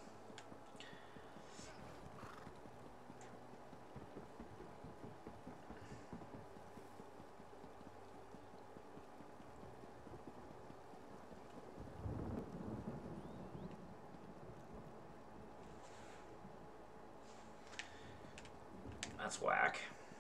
That's whack.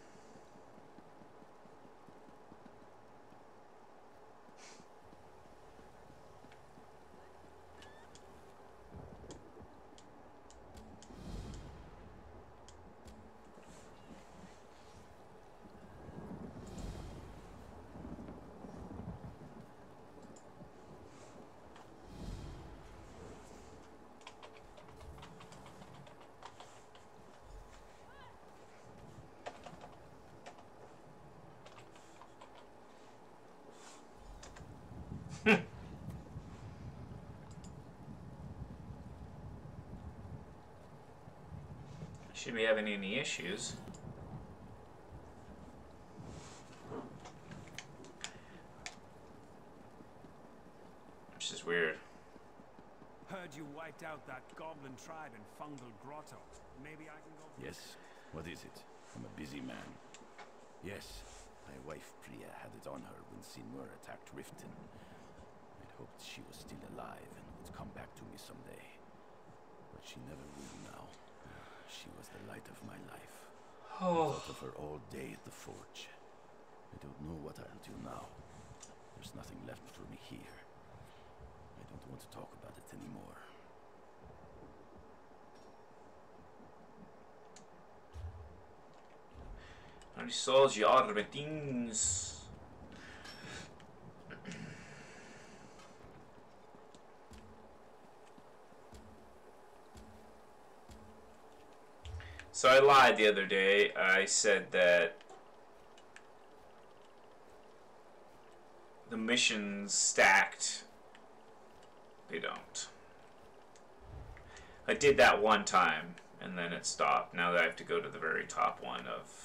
Shouldn't be having any issues. Which is weird. Heard you wiped out that goblin tribe in Fungal Grotto. Maybe I can go... Yes. What is it? I'm a busy man. Yes. My wife Priya had it on her when Sinmur attacked Riften. I'd hoped she was still alive and would come back to me someday. But she never will now. She was the light of my life. Oh. I thought of her all day at the forge. I don't know what I'll do now. There's nothing left for me here. I don't want to talk about it anymore. How many souls you are with things? So I lied the other day. I said that the missions stacked. They don't. I did that one time and then it stopped. Now that I have to go to the very top one of.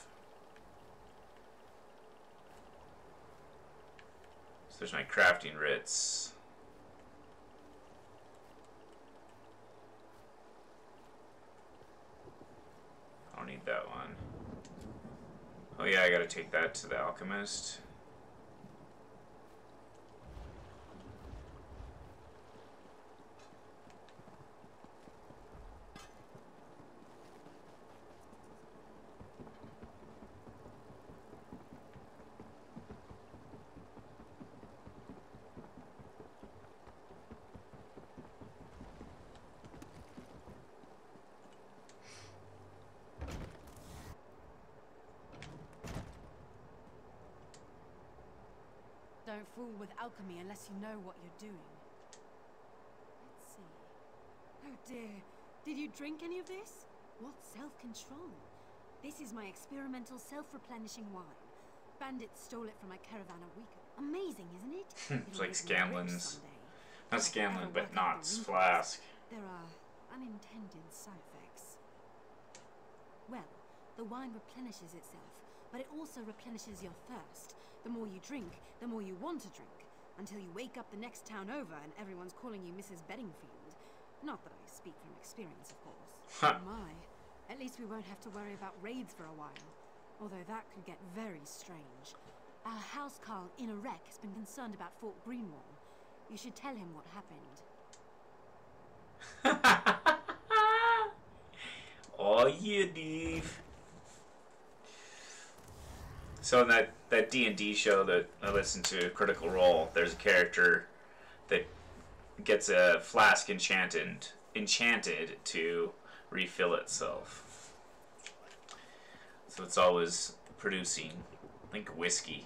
So there's my crafting writs. I don't need that one. Oh yeah, I gotta take that to the alchemist. Don't fool with alchemy unless you know what you're doing. Let's see. Oh dear. Did you drink any of this? What self-control? This is my experimental self-replenishing wine. Bandits stole it from my caravan a week ago. Amazing, isn't it? It's like Scanlan's. Not Scanlan, but Knott's flask. There are unintended side effects. Well, the wine replenishes itself, but it also replenishes your thirst. The more you drink, the more you want to drink, until you wake up the next town over and everyone's calling you Missus Bedingfield. Not that I speak from experience, of course. Huh. Oh my. At least we won't have to worry about raids for a while. Although that could get very strange. Our housecarl in a wreck has been concerned about Fort Greenwall. You should tell him what happened. Oh yeah, Dave. So in that, that D and D show that I listened to, Critical Role, there's a character that gets a flask enchanted, enchanted to refill itself. So it's always producing, I think, whiskey.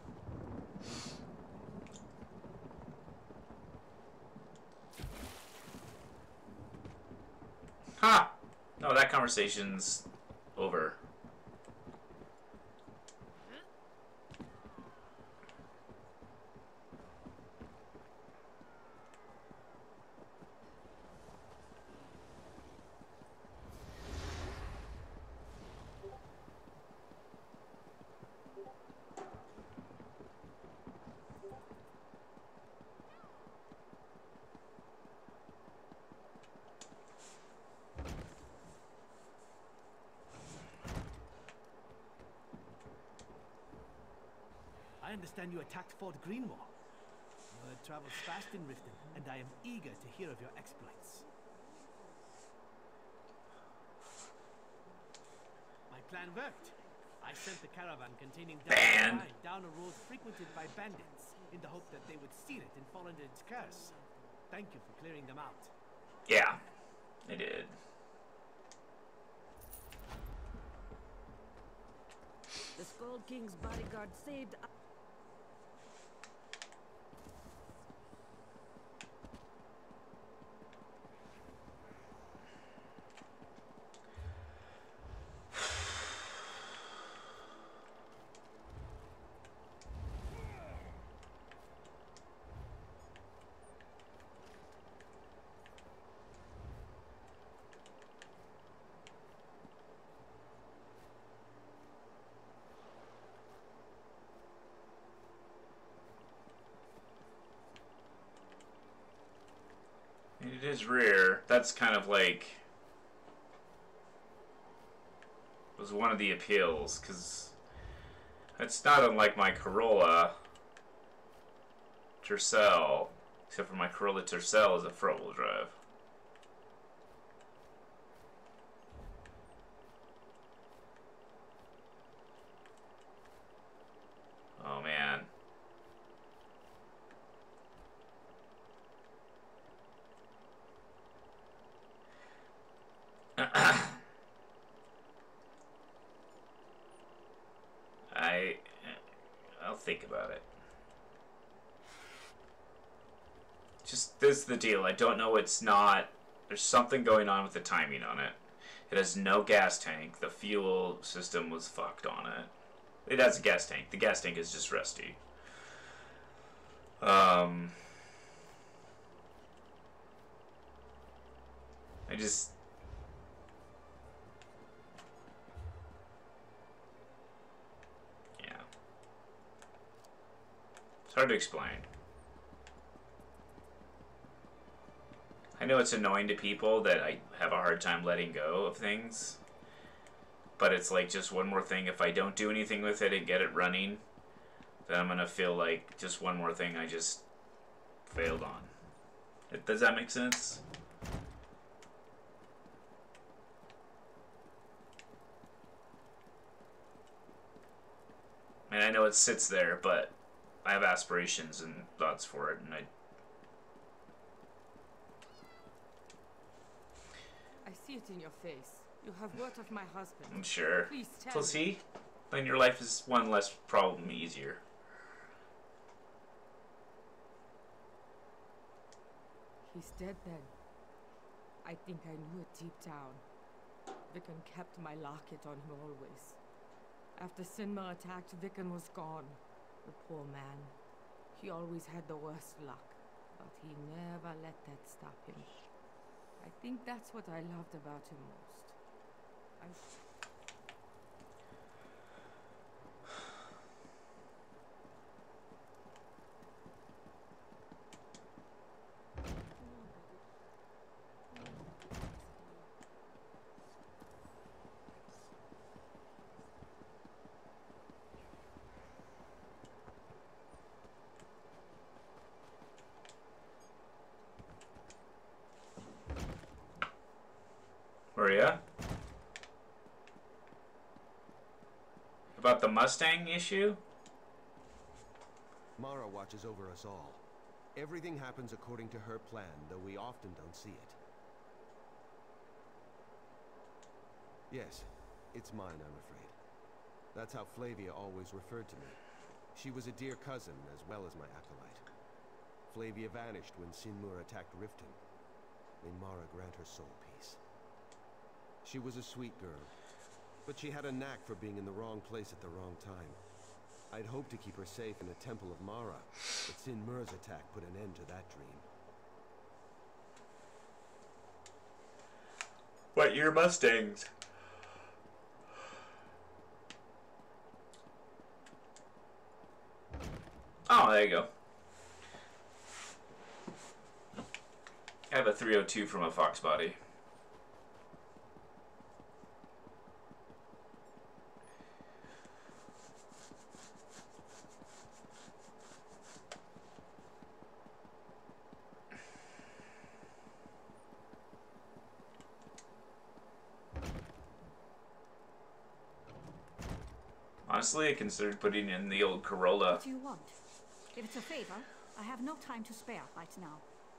Ha! No, that conversation's over. I understand you attacked Fort Greenwall. Word travels fast in Riften, and I am eager to hear of your exploits. My plan worked. I sent the caravan containing Banned. wine down a road frequented by bandits, in the hope that they would steal it and fall under its curse. Thank you for clearing them out. Yeah, I did. The Skull King's bodyguard saved. It is rare. That's kind of like was one of the appeals, because it's not unlike my Corolla Tercel, except for my Corolla Tercel is a front-wheel drive. Oh man. think about it. Just, this is the deal. I don't know, it's not... There's something going on with the timing on it. It has no gas tank. The fuel system was fucked on it. It has a gas tank. The gas tank is just rusty. Um... I just... Yeah. It's hard to explain. I know it's annoying to people that I have a hard time letting go of things. But it's like just one more thing. If I don't do anything with it and get it running, then I'm going to feel like just one more thing I just failed on. Does that make sense? And I know it sits there, but I have aspirations and thoughts for it, and I... I see it in your face. You have word of my husband. I'm sure. Please tell So me. see? Then your life is one less problem easier. He's dead then. I think I knew it deep down. Vicken kept my locket on him always. After Sinmar attacked, Vicken was gone. The poor man. He always had the worst luck, but he never let that stop him. I think that's what I loved about him most. I... Maria? About the Mustang issue? Mara watches over us all. Everything happens according to her plan, though we often don't see it. Yes, it's mine, I'm afraid. That's how Flavia always referred to me. She was a dear cousin as well as my acolyte. Flavia vanished when Sinmur attacked Riften. May Mara grant her soul peace. She was a sweet girl, but she had a knack for being in the wrong place at the wrong time. I'd hoped to keep her safe in the Temple of Mara, but Sinmur's attack put an end to that dream. What, your Mustangs? Oh, there you go. I have a three oh two from a Fox body. Honestly, I considered putting in the old Corolla. What do you want? If it's a favor, I have no time to spare right now.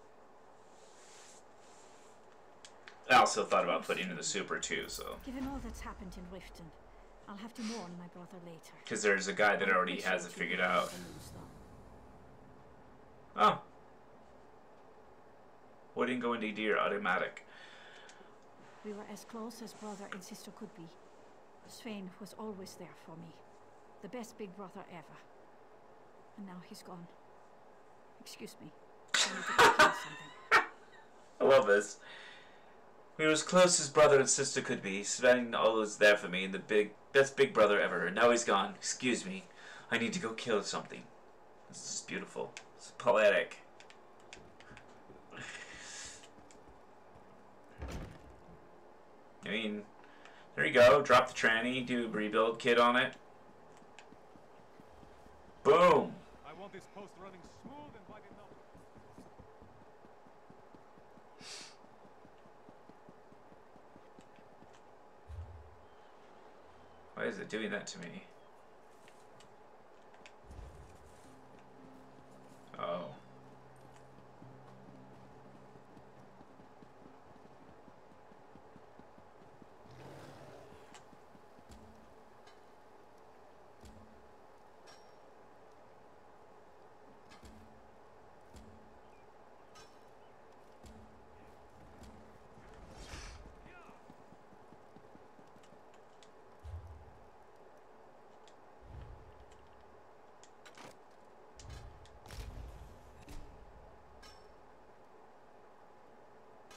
I also thought about putting in the Super too, so. Given all that's happened in Riften, I'll have to mourn my brother later. Because there's a guy that already has it figured out. Oh. Wouldn't go into deer automatic. We were as close as brother and sister could be. Svein was always there for me. The best big brother ever. And now he's gone. Excuse me. I need to go kill something. I love this. We were as close as brother and sister could be. Sven always there for me, and the big best big brother ever. And now he's gone. Excuse me. I need to go kill something. This is beautiful. It's poetic. I mean, there you go. Drop the tranny, do a rebuild kit on it. Boom. I want this post running smooth and wide enough. Why is it doing that to me? Oh.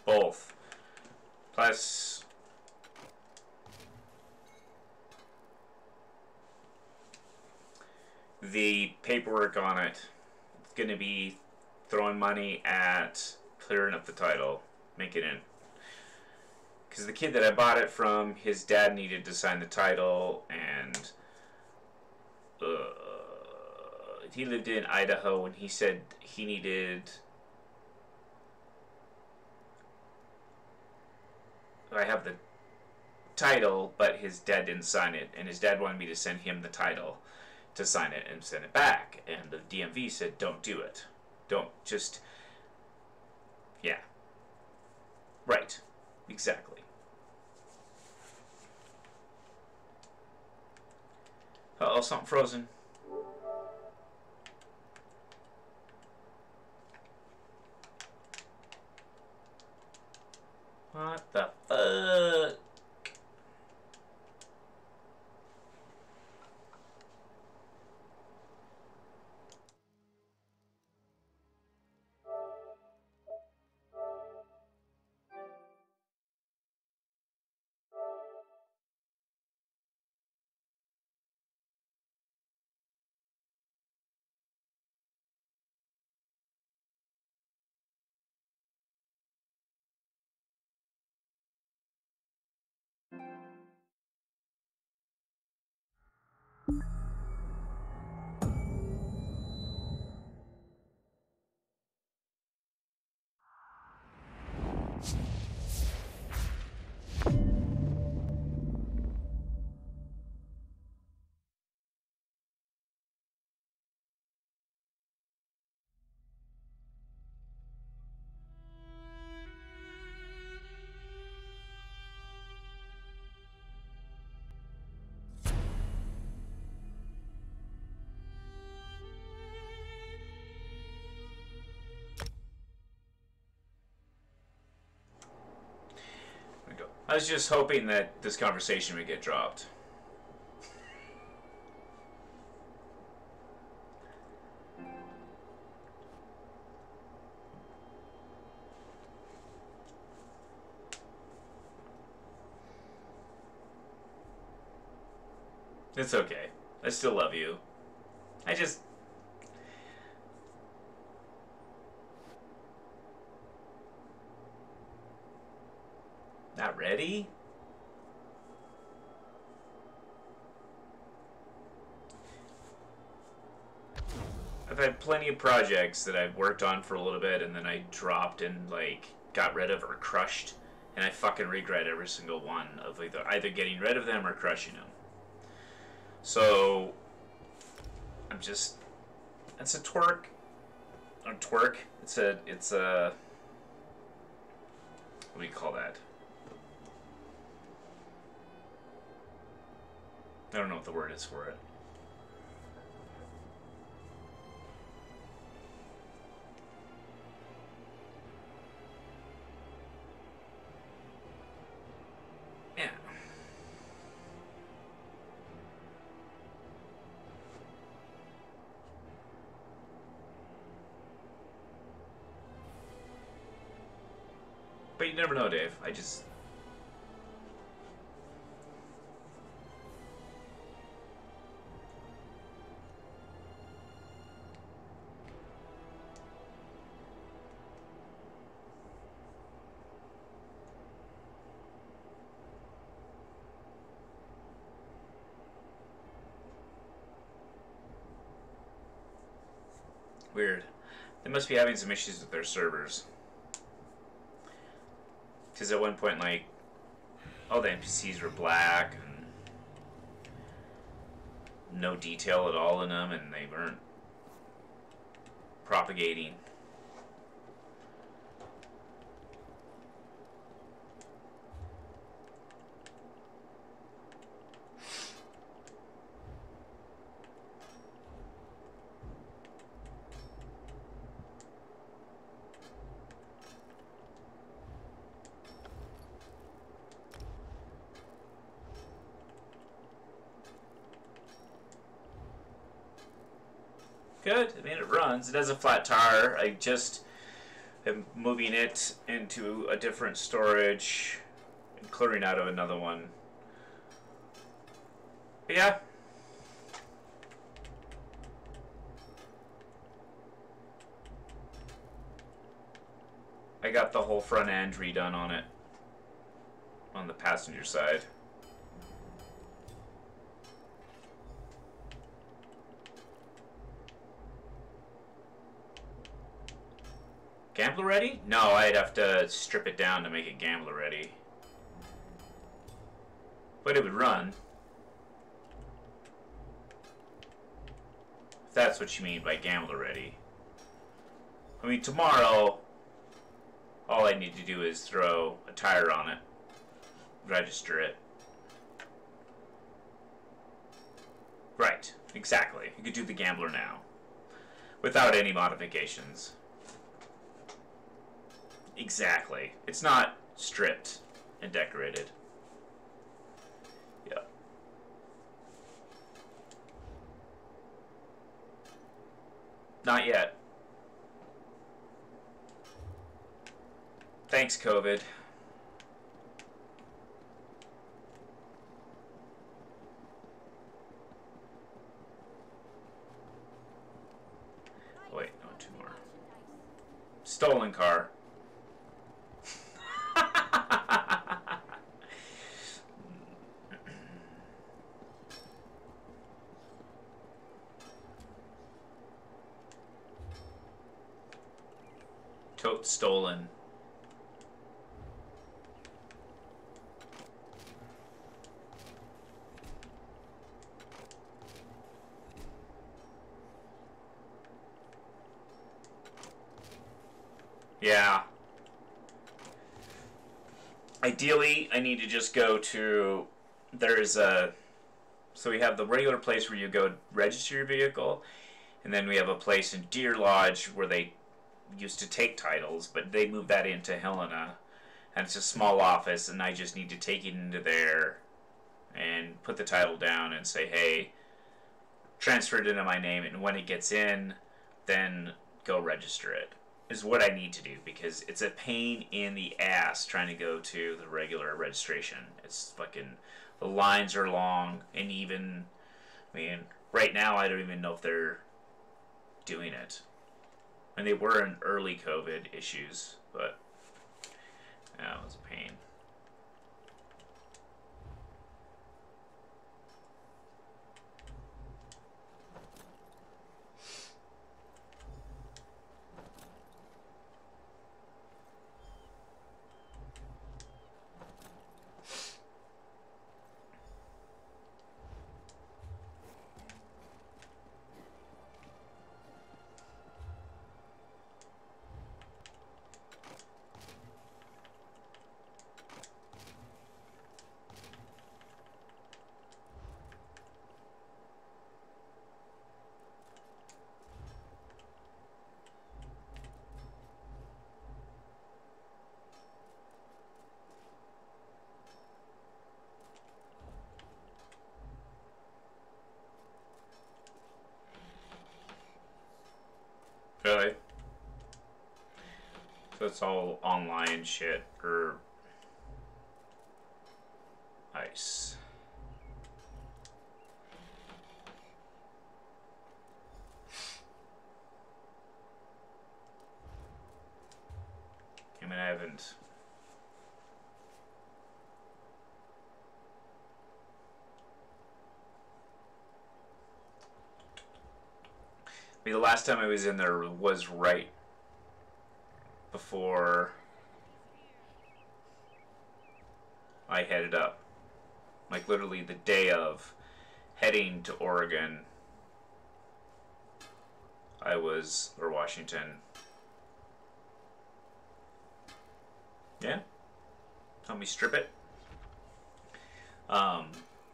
both. Plus, the paperwork on it, it's going to be throwing money at clearing up the title, making it. Because the kid that I bought it from, his dad needed to sign the title, and uh, he lived in Idaho, and he said he needed. I have the title, but his dad didn't sign it, and his dad wanted me to send him the title to sign it and send it back, and the D M V said, don't do it. Don't, just, yeah. Right. Exactly. Uh-oh, something frozen. What the fuck? I was just hoping that this conversation would get dropped. It's okay. I still love you. I just... Not ready? I've had plenty of projects that I've worked on for a little bit and then I dropped and like got rid of or crushed, and I fucking regret every single one of either, either getting rid of them or crushing them. So I'm just, it's a twerk, a twerk. It's a, it's a, what do you call that? I don't know what the word is for it. Yeah. But you never know, Dave. I just... Weird. They must be having some issues with their servers. Because at one point, like, all the N P Cs were black and no detail at all in them, and they weren't propagating. Good. I mean, it runs. It has a flat tire. I just am moving it into a different storage and clearing out of another one. But yeah. I got the whole front end redone on it, on the passenger side. Gambler ready? No, I'd have to strip it down to make it gambler ready. But it would run. If that's what you mean by gambler ready. I mean, tomorrow, all I need to do is throw a tire on it, register it. Right, exactly. You could do the gambler now, without any modifications. Exactly. It's not stripped and decorated. Yep. Not yet. Thanks, COVID. Wait, no, two more. Stolen car. Tote stolen. Yeah. Ideally, I need to just go to, there's a, so we have the regular place where you go register your vehicle, and then we have a place in Deer Lodge where they used to take titles, but they moved that into Helena, and it's a small office, and I just need to take it into there and put the title down and say, hey, transfer it into my name, and when it gets in, then go register it. Is what I need to do, because it's a pain in the ass trying to go to the regular registration. It's fucking, the lines are long, and even, I mean, right now I don't even know if they're doing it. And they were in early COVID issues, but yeah, it was a pain. Really? So it's all online shit, or ice. I mean, I haven't. I mean, the last time I was in there was right before I headed up. Like, literally the day of heading to Oregon, I was, or Washington. Yeah? Help me strip it. Um...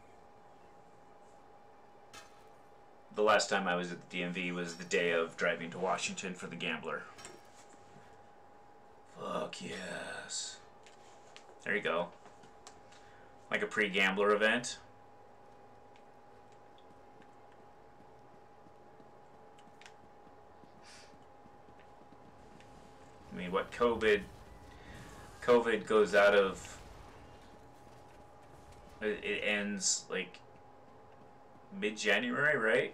The last time I was at the D M V was the day of driving to Washington for the Gambler. Fuck yes. There you go. Like a pre-Gambler event. I mean, mean, what COVID? COVID goes out of. It, it ends like mid-January, right?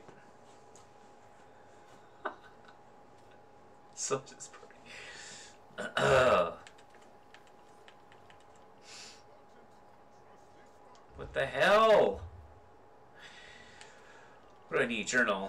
So just pretty. What the hell? What do I need? Journal.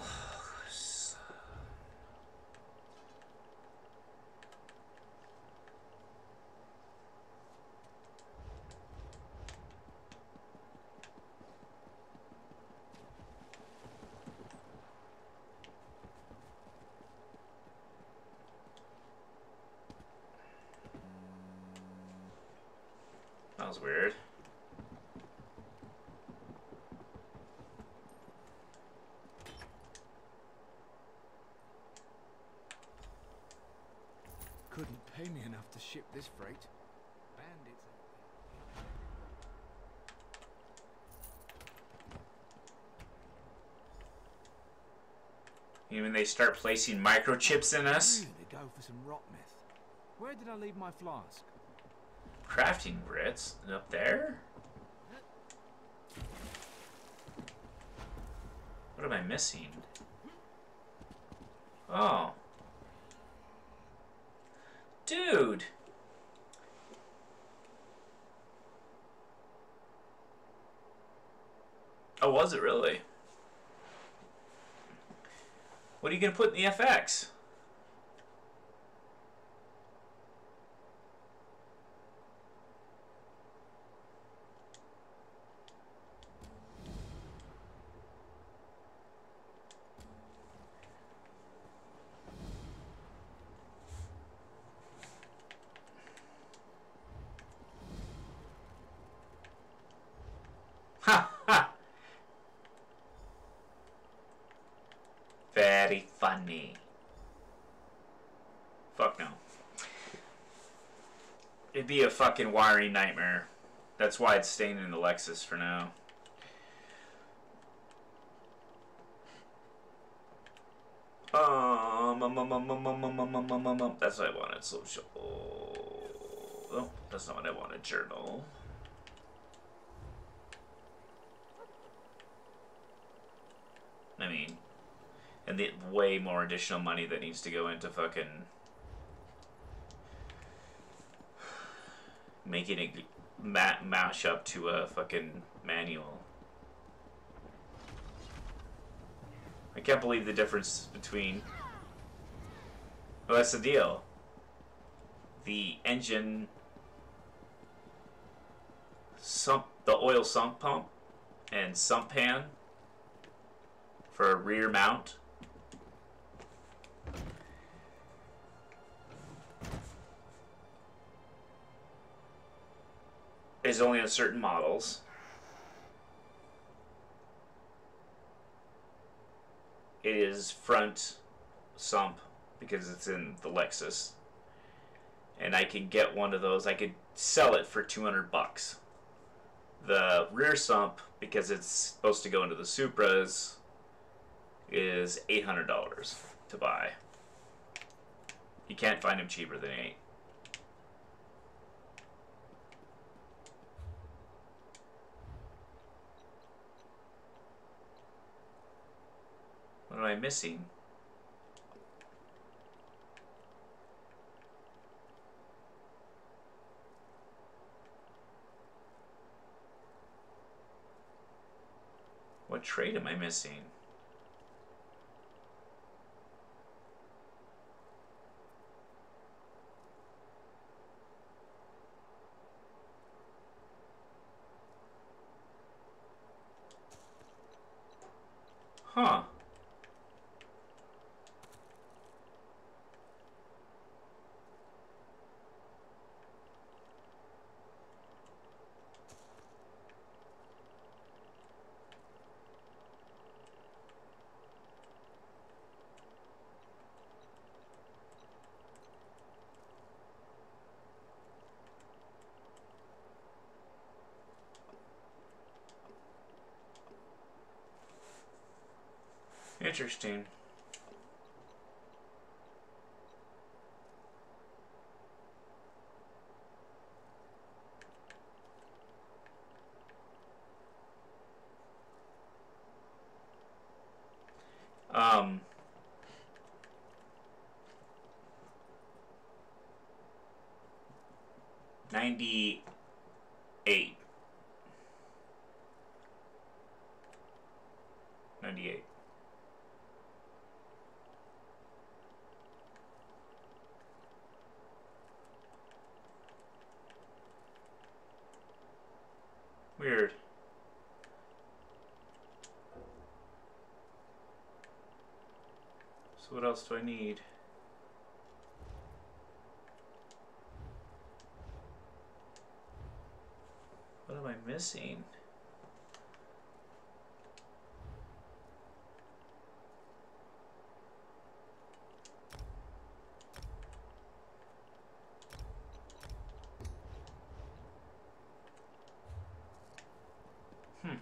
That was weird. Couldn't pay me enough to ship this freight. Bandits. Even they start placing microchips in us. Really go for some rot meth. Where did I leave my flask? Crafting Brits up there. What am I missing? Oh. Dude. Oh, was it really? What are you going to put in the F X? Very funny. Fuck no. It'd be a fucking wiring nightmare. That's why it's staying in the Lexus for now. Um, um, um, um, um, um, um, um, um, um, um. That's what I wanted. Social. Oh, that's not what I wanted. Journal. I mean, and the way more additional money that needs to go into fucking making it ma mash up to a fucking manual. I can't believe the difference between. Well, that's the deal. The engine sump, the oil sump pump, and sump pan for a rear mount. Is only on certain models. It is front sump because it's in the Lexus. And I can get one of those. I could sell it for two hundred bucks. The rear sump, because it's supposed to go into the Supras, is eight hundred dollars to buy. You can't find them cheaper than eight. What am I missing? What trait am I missing? Huh. Interesting. ninety-eight. ninety-eight. Weird. So what else do I need? What am I missing? Hmm.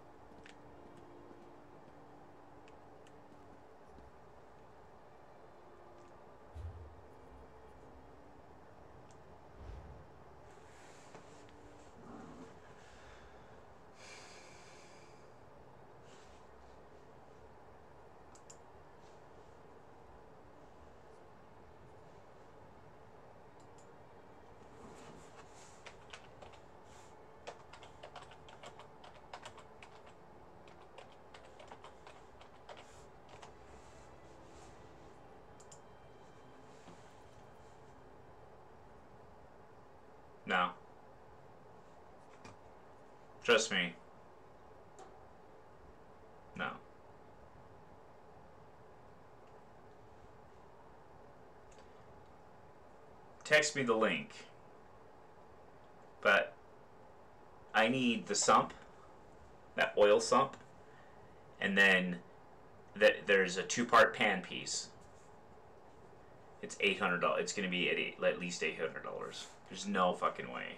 No. Trust me. No. Text me the link. But I need the sump, that oil sump, and then that there's a two-part pan piece. It's eight hundred dollars. It's going to be at, eight, at least eight hundred dollars. There's no fucking way.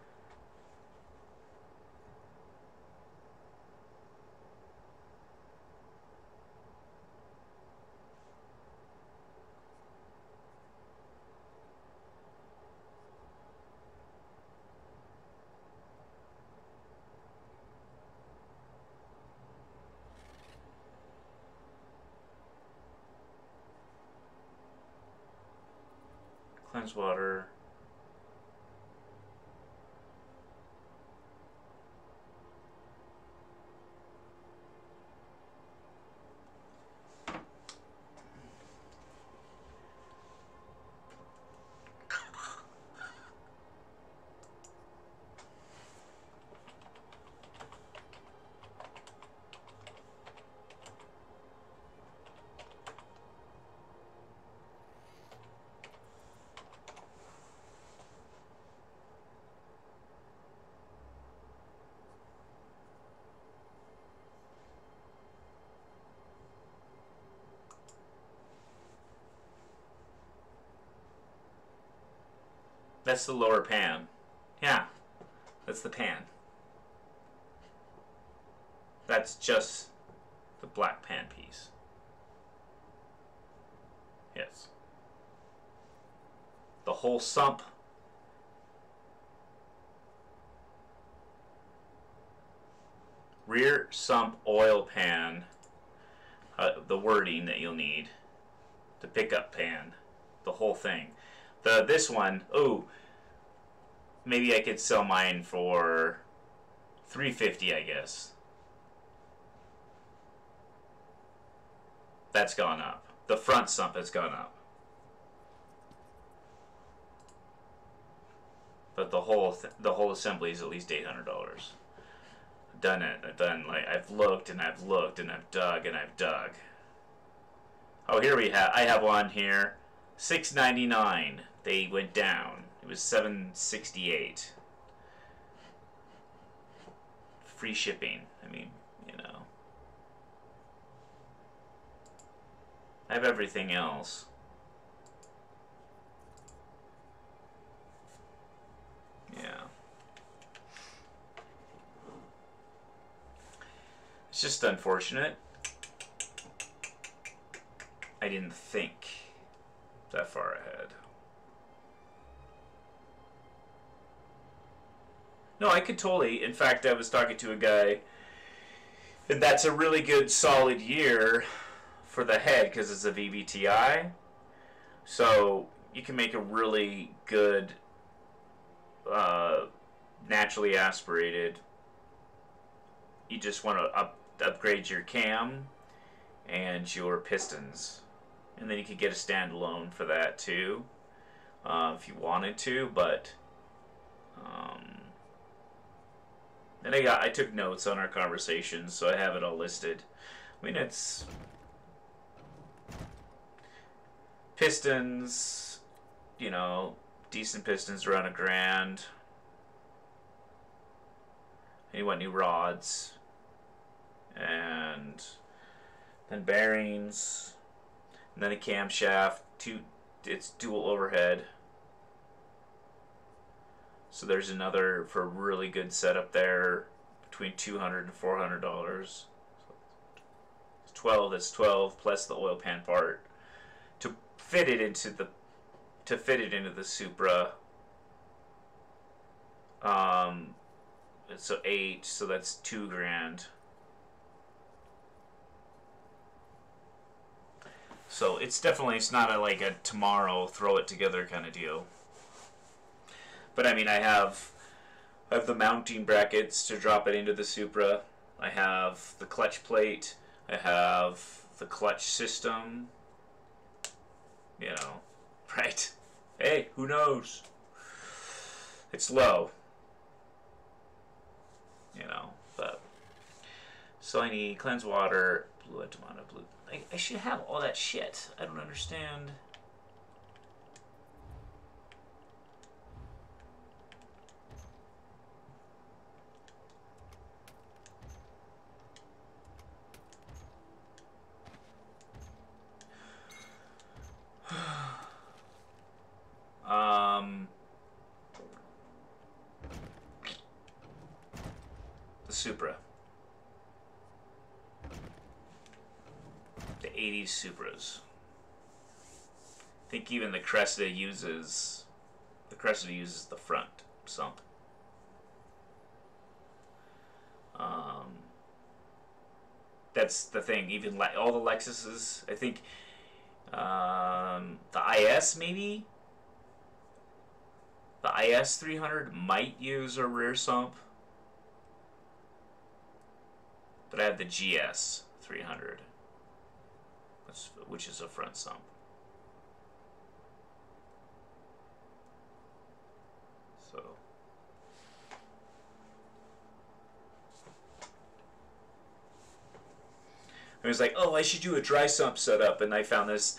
Cleanse water. That's the lower pan. Yeah, that's the pan. That's just the black pan piece. Yes. The whole sump. Rear sump oil pan. Uh, the wording that you'll need. The pickup pan. The whole thing. The this one, oh, maybe I could sell mine for three fifty, I guess. That's gone up. The front sump has gone up. But the whole th the whole assembly is at least eight hundred dollars. I've done it. I've done like I've looked and I've looked and I've dug and I've dug. Oh, here we have. I have one here. six ninety-nine. They went down. It was seven sixty-eight. Free shipping. I mean, you know. I have everything else. Yeah. It's just unfortunate. I didn't think that far ahead. No, I could totally. In fact, I was talking to a guy, and that's a really good solid year for the head because it's a V B T I. So you can make a really good uh, naturally aspirated. You just want to up, upgrade your cam and your pistons. And then you could get a standalone for that too, uh, if you wanted to, but um, and I got I took notes on our conversations, so I have it all listed. I mean, it's pistons, you know, decent pistons around a grand. And you want new rods, and then bearings, and then a camshaft. Two, it's dual overhead. So there's another for a really good setup there, between two hundred and four hundred dollars. twelve. That's twelve plus the oil pan part to fit it into the to fit it into the Supra. Um, so eight. So that's two grand. So it's definitely it's not a like a tomorrow throw it together kind of deal. But I mean, I have I have the mounting brackets to drop it into the Supra. I have the clutch plate. I have the clutch system. You know, right? Hey, who knows? It's low. You know, but so I need cleanse water, blue Atamana blue. I, I should have all that shit. I don't understand. um, the Supra. The eighties Supras. I think even the Cressida uses the Cressida uses the front sump. Um, that's the thing. Even Le all the Lexuses, I think um, the I S maybe the I S three hundred might use a rear sump, but I have the G S three hundred. Which is a front sump. So I was like, oh, I should do a dry sump setup, and I found this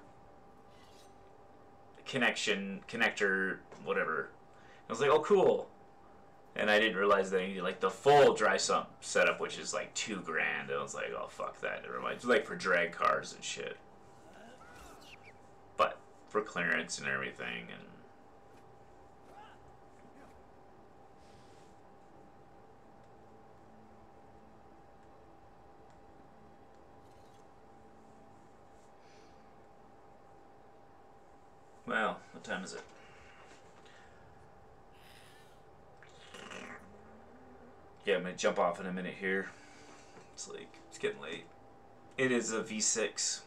connection, connector, whatever. I was like, oh, cool. And I didn't realize that I needed like the full dry sump setup, which is like two grand. And I was like, oh fuck that. Never mind. It's like for drag cars and shit. But for clearance and everything, and well, what time is it? Yeah, I'm gonna jump off in a minute here. It's like, it's getting late. It is a V six.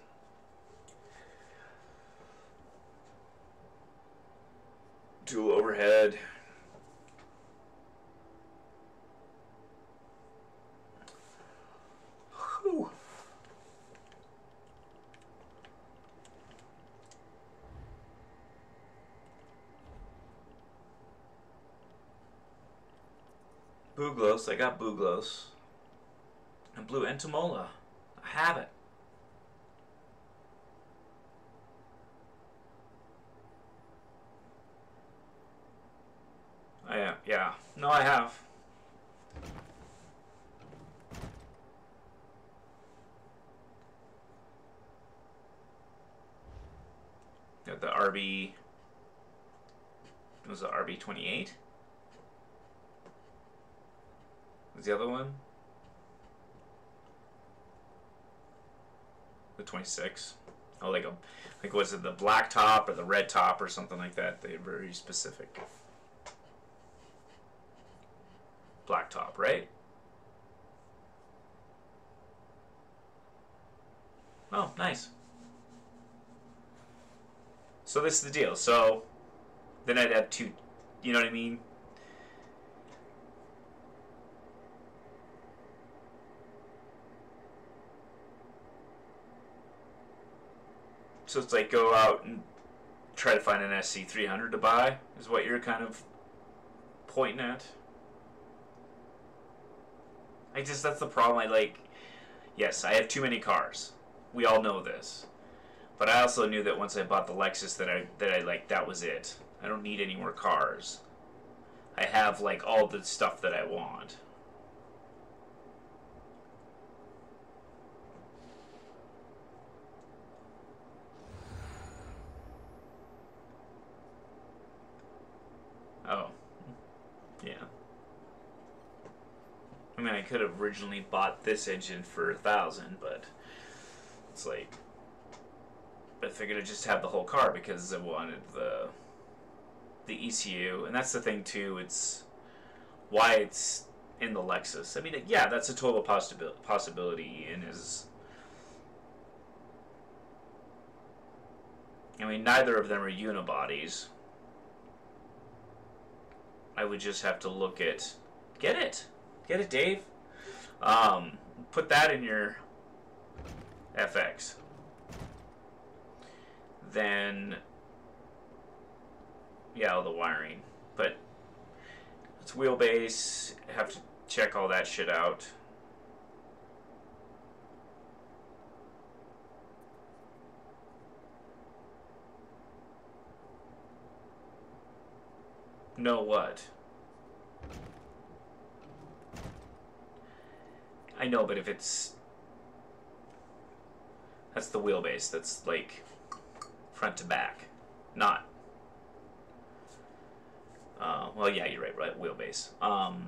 Dual overhead. Whew. Buglos, I got Buglos. And blue Entomola. I have it. I am, yeah. No, I have. Got the R B. It was the R B twenty-eight. Was the other one? The twenty-six. Oh, like a, like was it the black top or the red top or something like that? They're very specific. Black top, right? Oh, nice. So this is the deal. So then I'd have two You know what I mean? So it's like go out and try to find an S C three hundred to buy, is what you're kind of pointing at. I just, that's the problem. I like, yes, I have too many cars. We all know this. But I also knew that once I bought the Lexus that I, that I like, that was it. I don't need any more cars. I have like all the stuff that I want. Oh. Yeah. I mean, I could have originally bought this engine for a thousand, but it's like, I figured I'd just have the whole car because I wanted the the E C U, and that's the thing too. It's why it's in the Lexus. I mean, yeah, that's a total possibility. Possibility, and is. I mean, neither of them are unibodies. I would just have to look at, get it, get it, Dave. Um, put that in your F X. Then, yeah, all the wiring. But it's wheelbase. Have to check all that shit out. Know what? I know, but if it's... That's the wheelbase. That's like front to back. Not... Uh, well, yeah, you're right, right? Wheelbase. Um...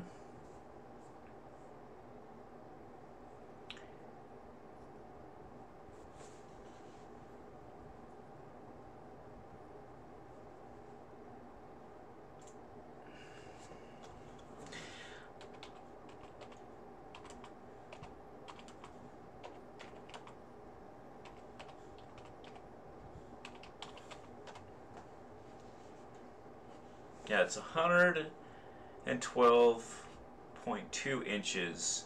Yeah, it's one hundred twelve point two inches.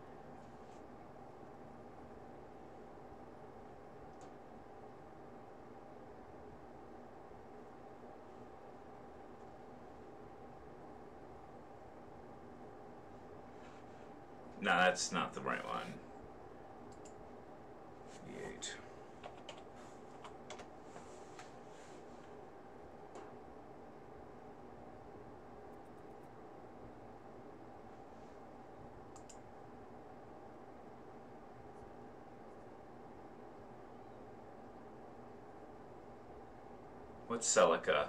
No, that's not the right one. V eight. What's Celica?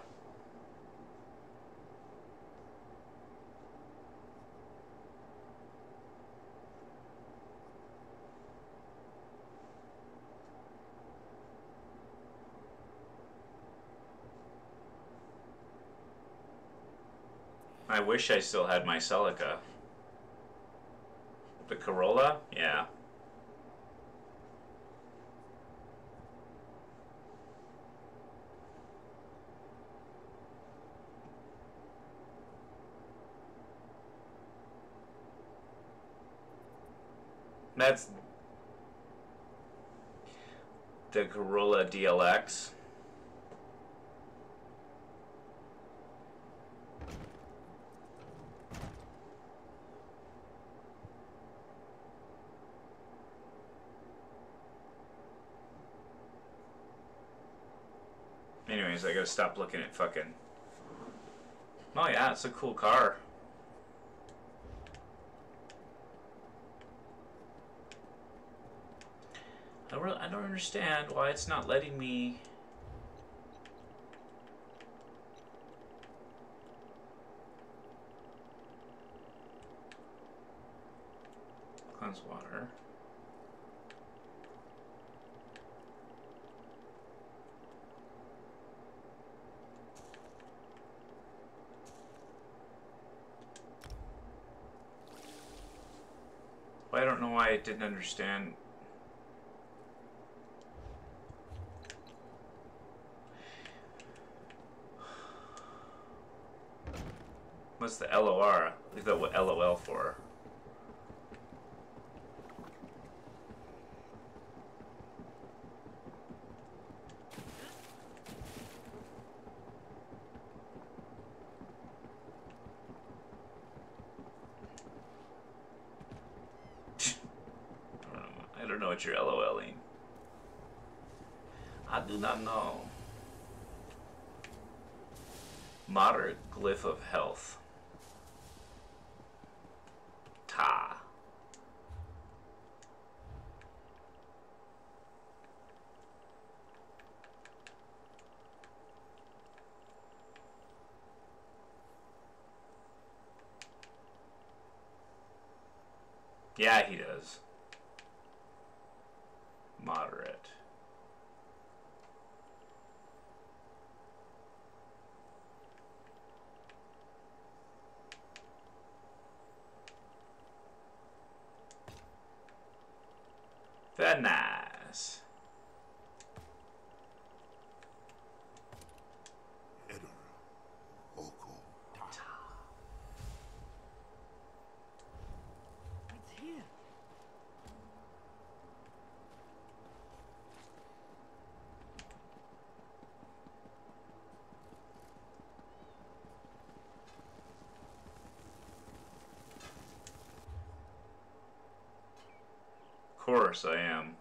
I wish I still had my Celica. The Corolla? Yeah. That's the Corolla D L X. Anyways, I gotta stop looking at fucking... Oh yeah, it's a cool car. I, really, I don't understand why it's not letting me... Cleanse water. Well, I don't know why I didn't understand. What's the L O R? Leave that what L O L for. I don't know what you're LOLing. I do not know. Moderate glyph of health. Ta. Yeah, he does. Moderate. Very nice. It's here. Of course I am.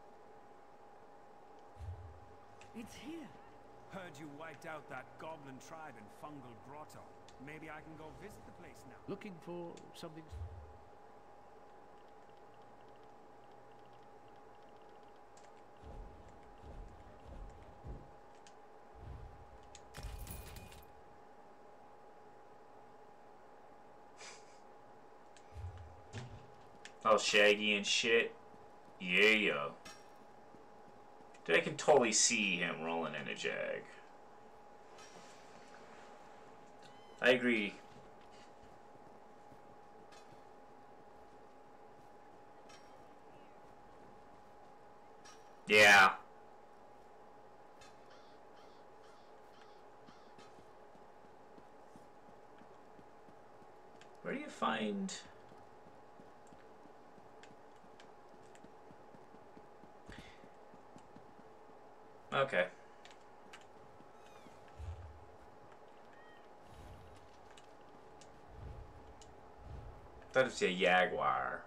It's here. Heard you wiped out that goblin tribe in Fungal Grotto. Maybe I can go visit the place now. Looking for something? All shaggy and shit. Yeah, yo. Dude, I can totally see him rolling in a jag. I agree. Yeah. Where do you find... Okay. Thought it was a jaguar.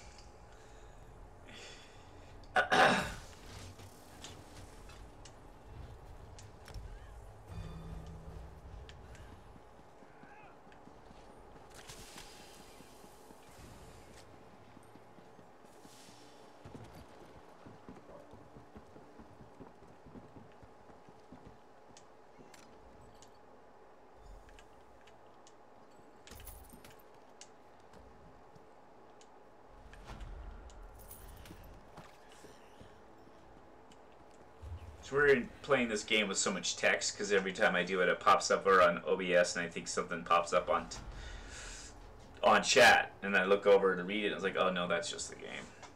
It's weird playing this game with so much text because every time I do it, it pops up or on O B S, and I think something pops up on t on chat, and I look over to read it, and it's like, oh no, that's just the game.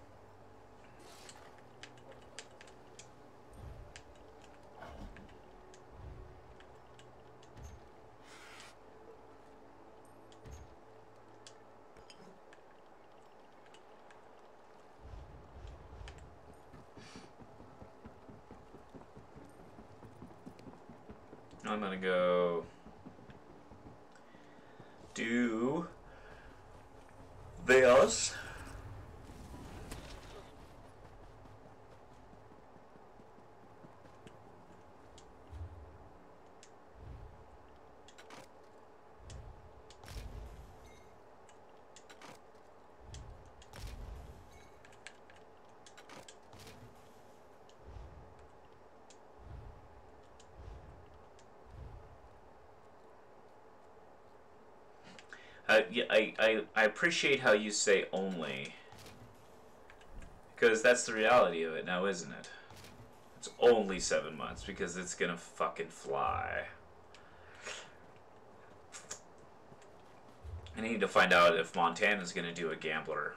I'm gonna go do this. Uh, yeah, I, I, I appreciate how you say only. Because that's the reality of it now, isn't it? It's only seven months because it's gonna fucking fly. I need to find out if Montana's gonna do a gambler.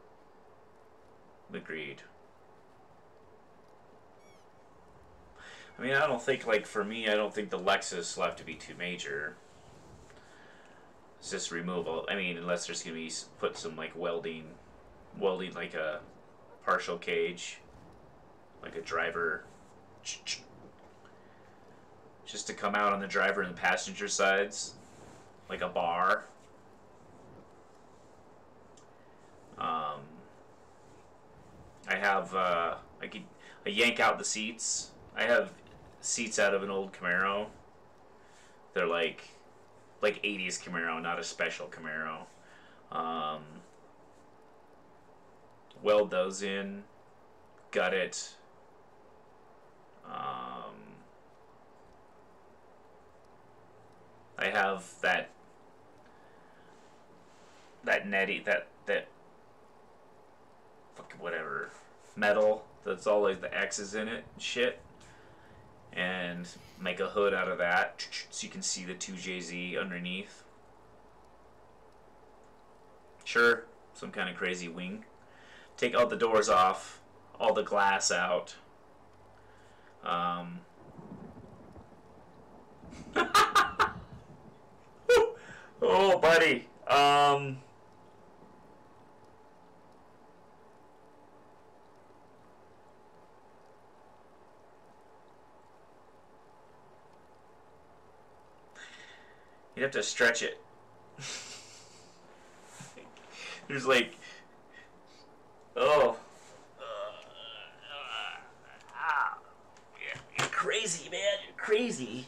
Agreed. I mean, I don't think, like, for me, I don't think the Lexus will have to be too major. It's just removable. I mean, unless there's going to be, put some, like, welding, welding, like a partial cage, like a driver, just to come out on the driver and the passenger sides, like a bar. Um, I have, uh, I could, I yank out the seats. I have seats out of an old Camaro. They're like, like eighties Camaro, not a special Camaro. Um, weld those in, gut it. Um, I have that, that netty, that, that, fucking whatever, metal that's all like the X's in it and shit. And make a hood out of that so you can see the two J Z underneath. Sure, some kind of crazy wing. Take all the doors off, all the glass out. Um, oh, buddy. Um, you'd have to stretch it. There's like, oh, uh, uh, ah, yeah, you're crazy, man. You're crazy.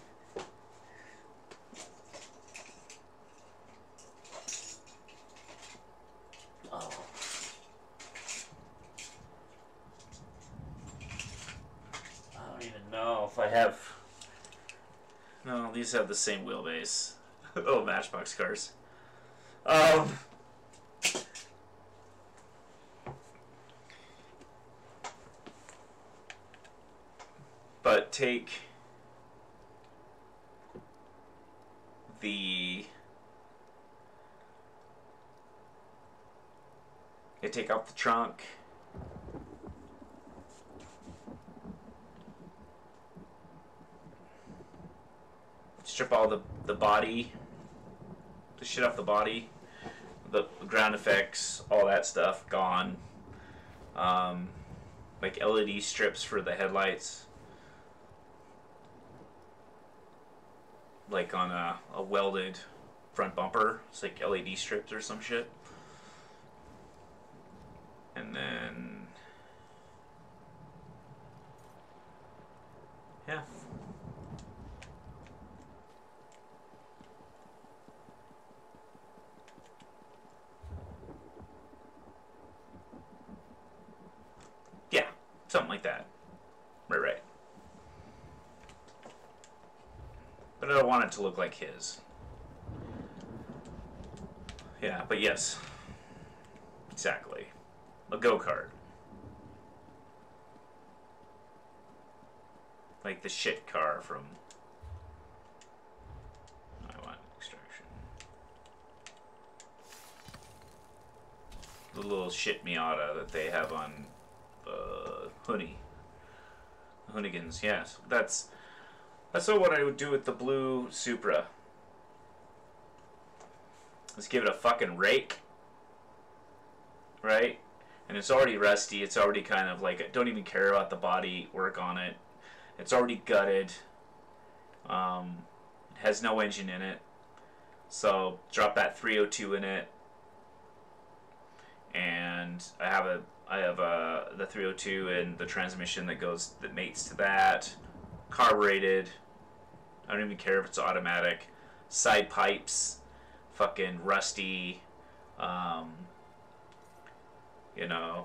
Oh. I don't even know if I have. No, these have the same wheelbase. Oh, Matchbox cars. Um. But take the. You take out the trunk. Strip all the, the body, the shit off the body, the ground effects, all that stuff, gone. Um, like L E D strips for the headlights. Like on a, a welded front bumper. It's like L E D strips or some shit. And then... yeah. Yeah, something like that. Right, right. But I don't want it to look like his. Yeah, but yes. Exactly. A go-kart. Like the shit car from... I want Extraction. The little shit Miata that they have on uh, Huni. Hoonigans, yes. That's that's what I would do with the blue Supra. Let's give it a fucking rake. Right? And it's already rusty. It's already kind of like, I don't even care about the body work on it. It's already gutted. Um, it has no engine in it. So drop that three oh two in it. And I have a I have a the three oh two and the transmission that goes that mates to that. Carbureted. I don't even care if it's automatic. Side pipes, fucking rusty. Um, you know,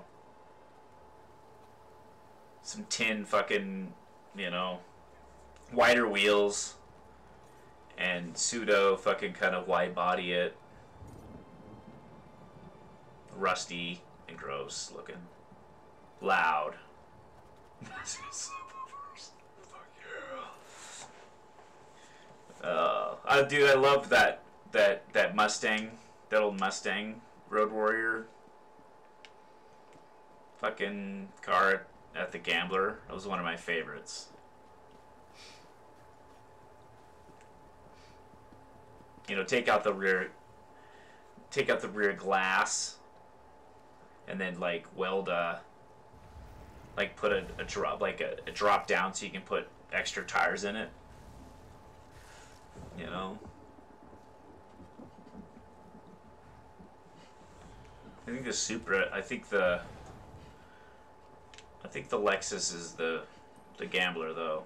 some tin fucking, you know, wider wheels, and pseudo fucking kind of wide body it. Rusty and gross looking. Loud. uh, I dude, I love that that that Mustang, that old Mustang Road Warrior fucking car at the Gambler. That was one of my favorites. You know, take out the rear, take out the rear glass, and then like weld a, like put a, a drop, like a, a drop down so you can put extra tires in it. You know. I think the Supra. I think the. I think the Lexus is the, the gambler though.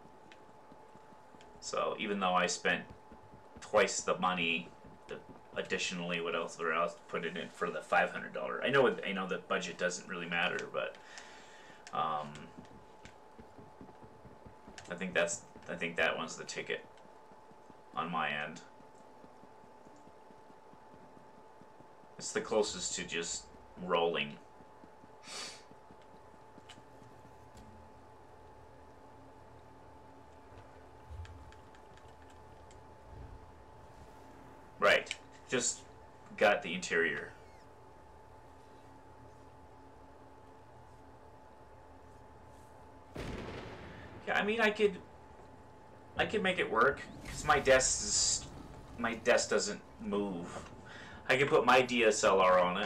So even though I spent twice the money, the, additionally, what else? Where else put it in for the five hundred dollar? I know. It, I know the budget doesn't really matter, but um, I think that's. I think that one's the ticket on my end. It's the closest to just rolling. Right. Just got the interior. Yeah, I mean, I could, I could make it work because my desk is, my desk doesn't move. I could put my D S L R on it.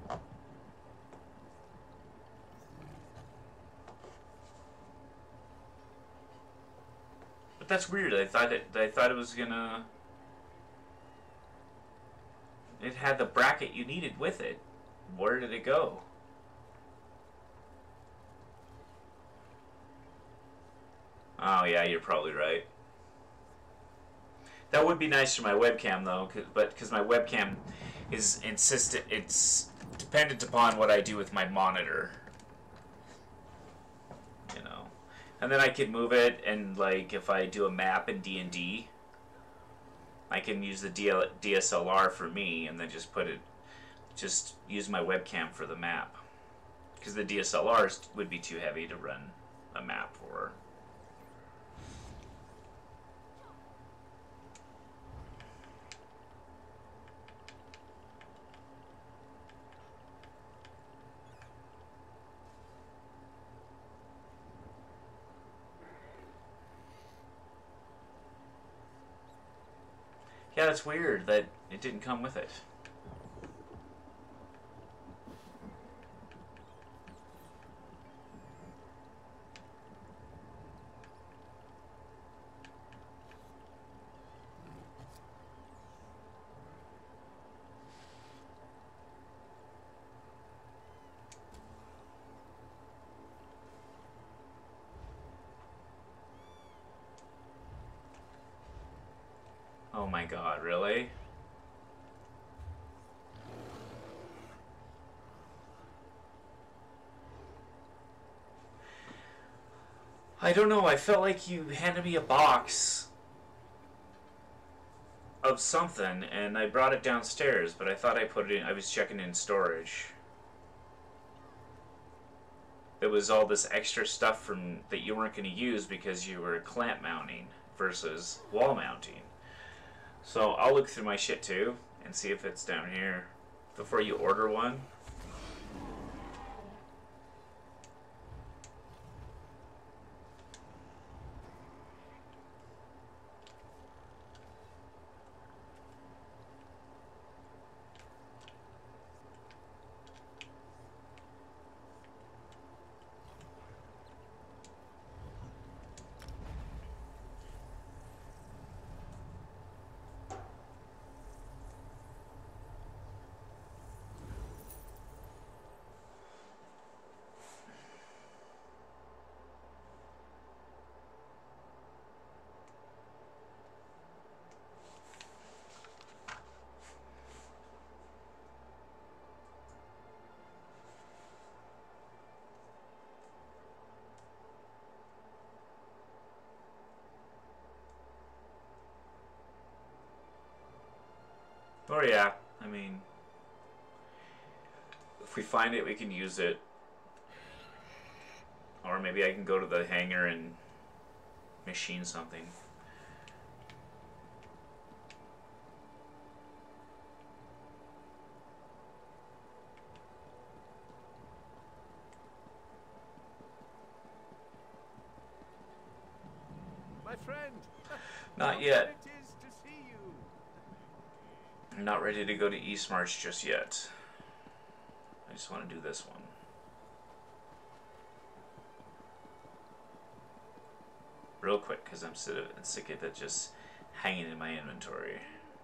But that's weird. I thought it. I thought it was gonna. It had the bracket you needed with it. Where did it go? Oh yeah, you're probably right. That would be nice for my webcam though, cause, but because my webcam is insistent, it's dependent upon what I do with my monitor. You know, and then I could move it, and like if I do a map in D and D, I can use the D S L R for me, and then just put it, just use my webcam for the map, because the D S L Rs would be too heavy to run a map for. Yeah, that's weird that it didn't come with it. Oh my god, really? I don't know, I felt like you handed me a box of something and I brought it downstairs, but I thought I put it in, I was checking in storage. There was all this extra stuff from that you weren't going to use because you were clamp mounting versus wall mounting. So I'll look through my shit too and see if it's down here before you order one. Oh yeah, I mean, if we find it, we can use it. Or maybe I can go to the hangar and machine something. My friend. Not yet. It is to see you. I'm not ready to go to Eastmarch just yet. I just want to do this one. Real quick, because I'm sick of, sick of it just hanging in my inventory.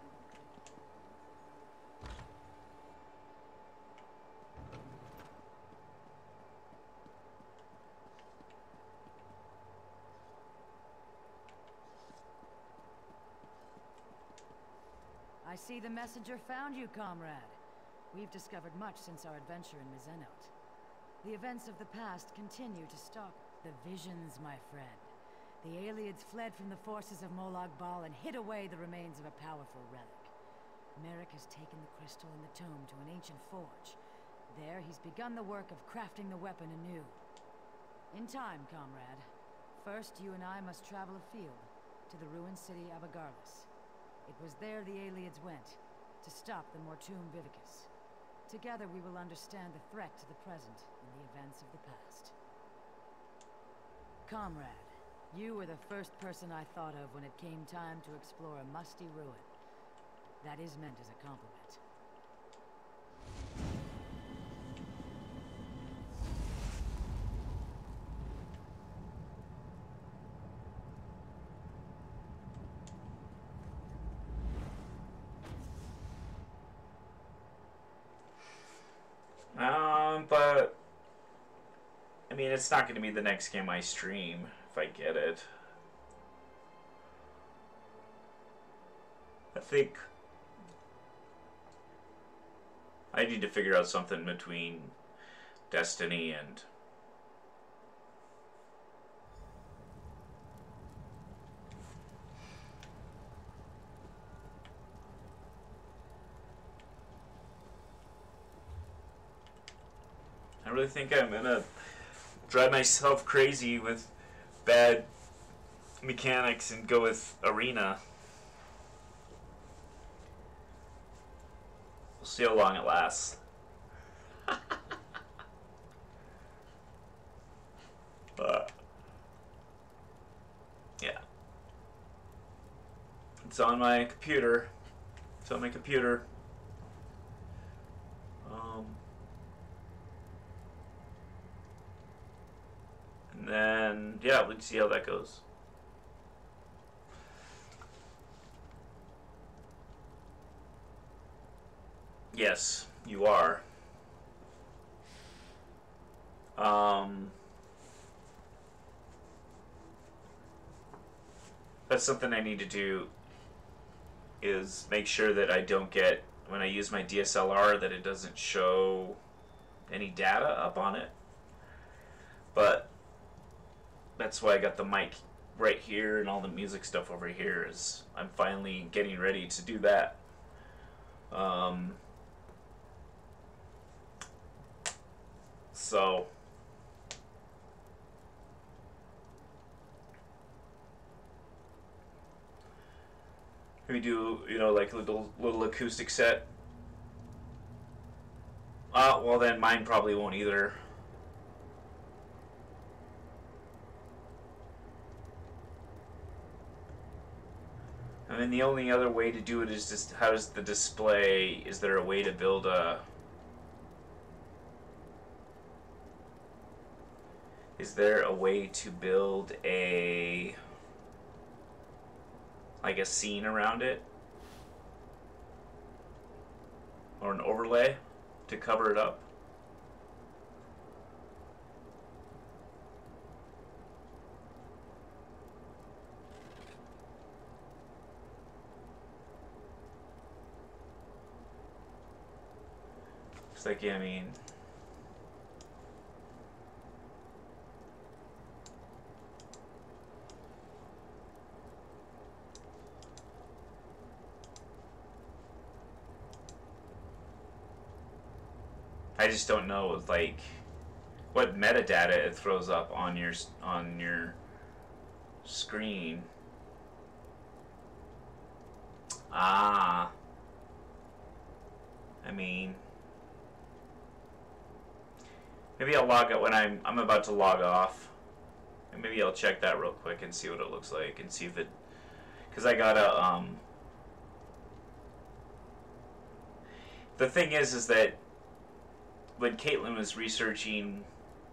I see the messenger found you, comrade. We've discovered much since our adventure in Mizenote. The events of the past continue to stalk. The visions, my friend. The Ayleids fled from the forces of Molag Bal and hid away the remains of a powerful relic. Merrick has taken the crystal and the tome to an ancient forge. There, he's begun the work of crafting the weapon anew. In time, comrade. First, you and I must travel afield, to the ruined city of Agarlis. It was there the Ayleids went, to stop the Mortum Vivicus. Together we will understand the threat to the present and the events of the past. Comrade, you were the first person I thought of when it came time to explore a musty ruin. That is meant as a compliment. Um, but I mean, it's not going to be the next game I stream if I get it. I think I need to figure out something between Destiny and I really think I'm gonna drive myself crazy with bad mechanics and go with Arena. We'll see how long it lasts. But yeah, it's on my computer. It's on my computer. Um. And then, yeah, we can see how that goes. Yes, you are. Um, that's something I need to do, is make sure that I don't get, when I use my D S L R, that it doesn't show any data up on it. But that's why I got the mic right here and all the music stuff over here, is I'm finally getting ready to do that. Um, so we do, you know, like a little little acoustic set. Uh, well then mine probably won't either. I mean, the only other way to do it is just, how does the display, is there a way to build a, is there a way to build a, like a scene around it? Or an overlay to cover it up? It's like, yeah, I mean, I just don't know, like, what metadata it throws up on your on your screen. Ah, I mean, maybe I'll log out when I'm I'm about to log off, and maybe I'll check that real quick and see what it looks like, and see if it, because I gotta um the thing is, is that when Caitlin was researching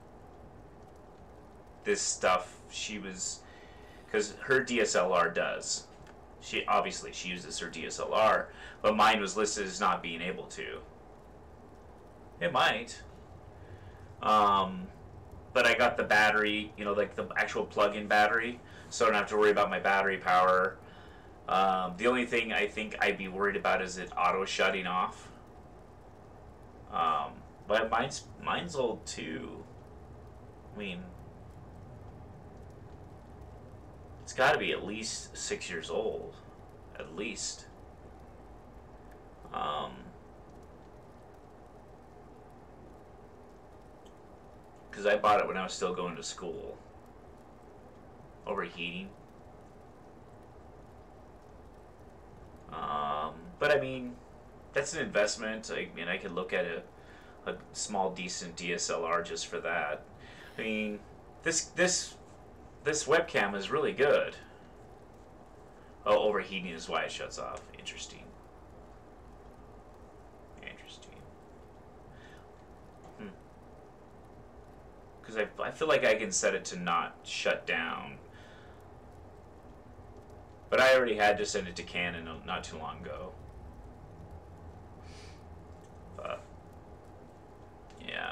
this stuff, she was, because her D S L R does. She obviously she uses her D S L R, but mine was listed as not being able to. It might. Um, but I got the battery, you know, like the actual plug-in battery, so I don't have to worry about my battery power. Um, the only thing I think I'd be worried about is it auto shutting off. Um, but mine's mine's old too. I mean, it's got to be at least six years old, at least. Um, because I bought it when I was still going to school. Overheating. Um, but I mean, that's an investment. I mean, I could look at a, a small, decent D S L R just for that. I mean, this this this webcam is really good. Oh, overheating is why it shuts off. Interesting. Interesting. Hmm. Because I I feel like I can set it to not shut down. But I already had to send it to Canon not too long ago. But yeah.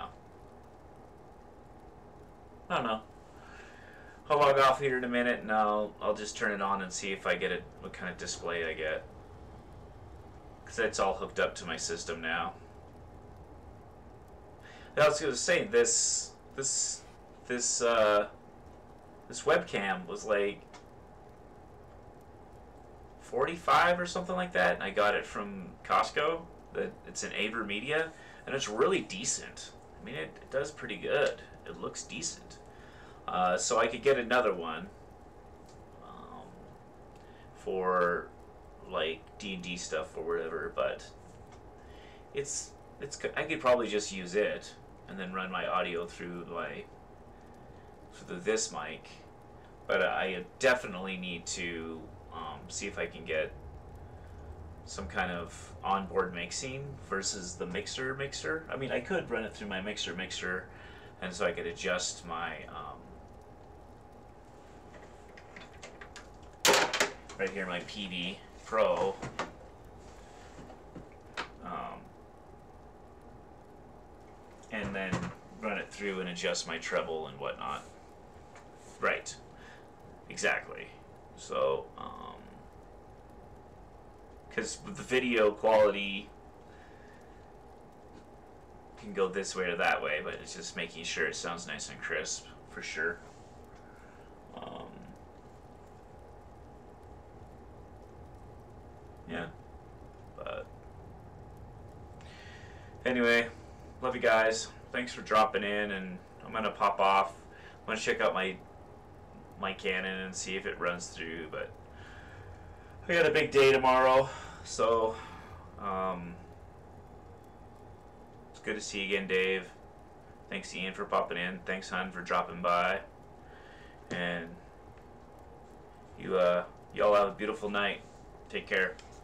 I don't know. I'll log off here in a minute and I'll, I'll just turn it on and see if I get it, what kind of display I get. Because it's all hooked up to my system now. And I was going to say, this, this, this, uh, this webcam was like forty-five or something like that, and I got it from Costco. That it's an AverMedia, and it's really decent. I mean, it, it does pretty good. It looks decent. Uh, so I could get another one um, for like D and D stuff or whatever, but it's it's I could probably just use it and then run my audio through my through this mic. But I definitely need to um, see if I can get some kind of onboard mixing versus the mixer mixer. I mean, I could run it through my mixer mixer, and so I could adjust my um, right here, my P D Pro. Um, and then run it through and adjust my treble and whatnot. Right. Exactly. So, um, because the video quality can go this way or that way, but it's just making sure it sounds nice and crisp, for sure. Um, yeah. But anyway, love you guys. Thanks for dropping in, and I'm gonna pop off. I'm gonna check out my my Canon and see if it runs through, but I got a big day tomorrow, so um, it's good to see you again, Dave. Thanks, Ian, for popping in. Thanks, Hun, for dropping by. And you, uh, you all have a beautiful night. Take care.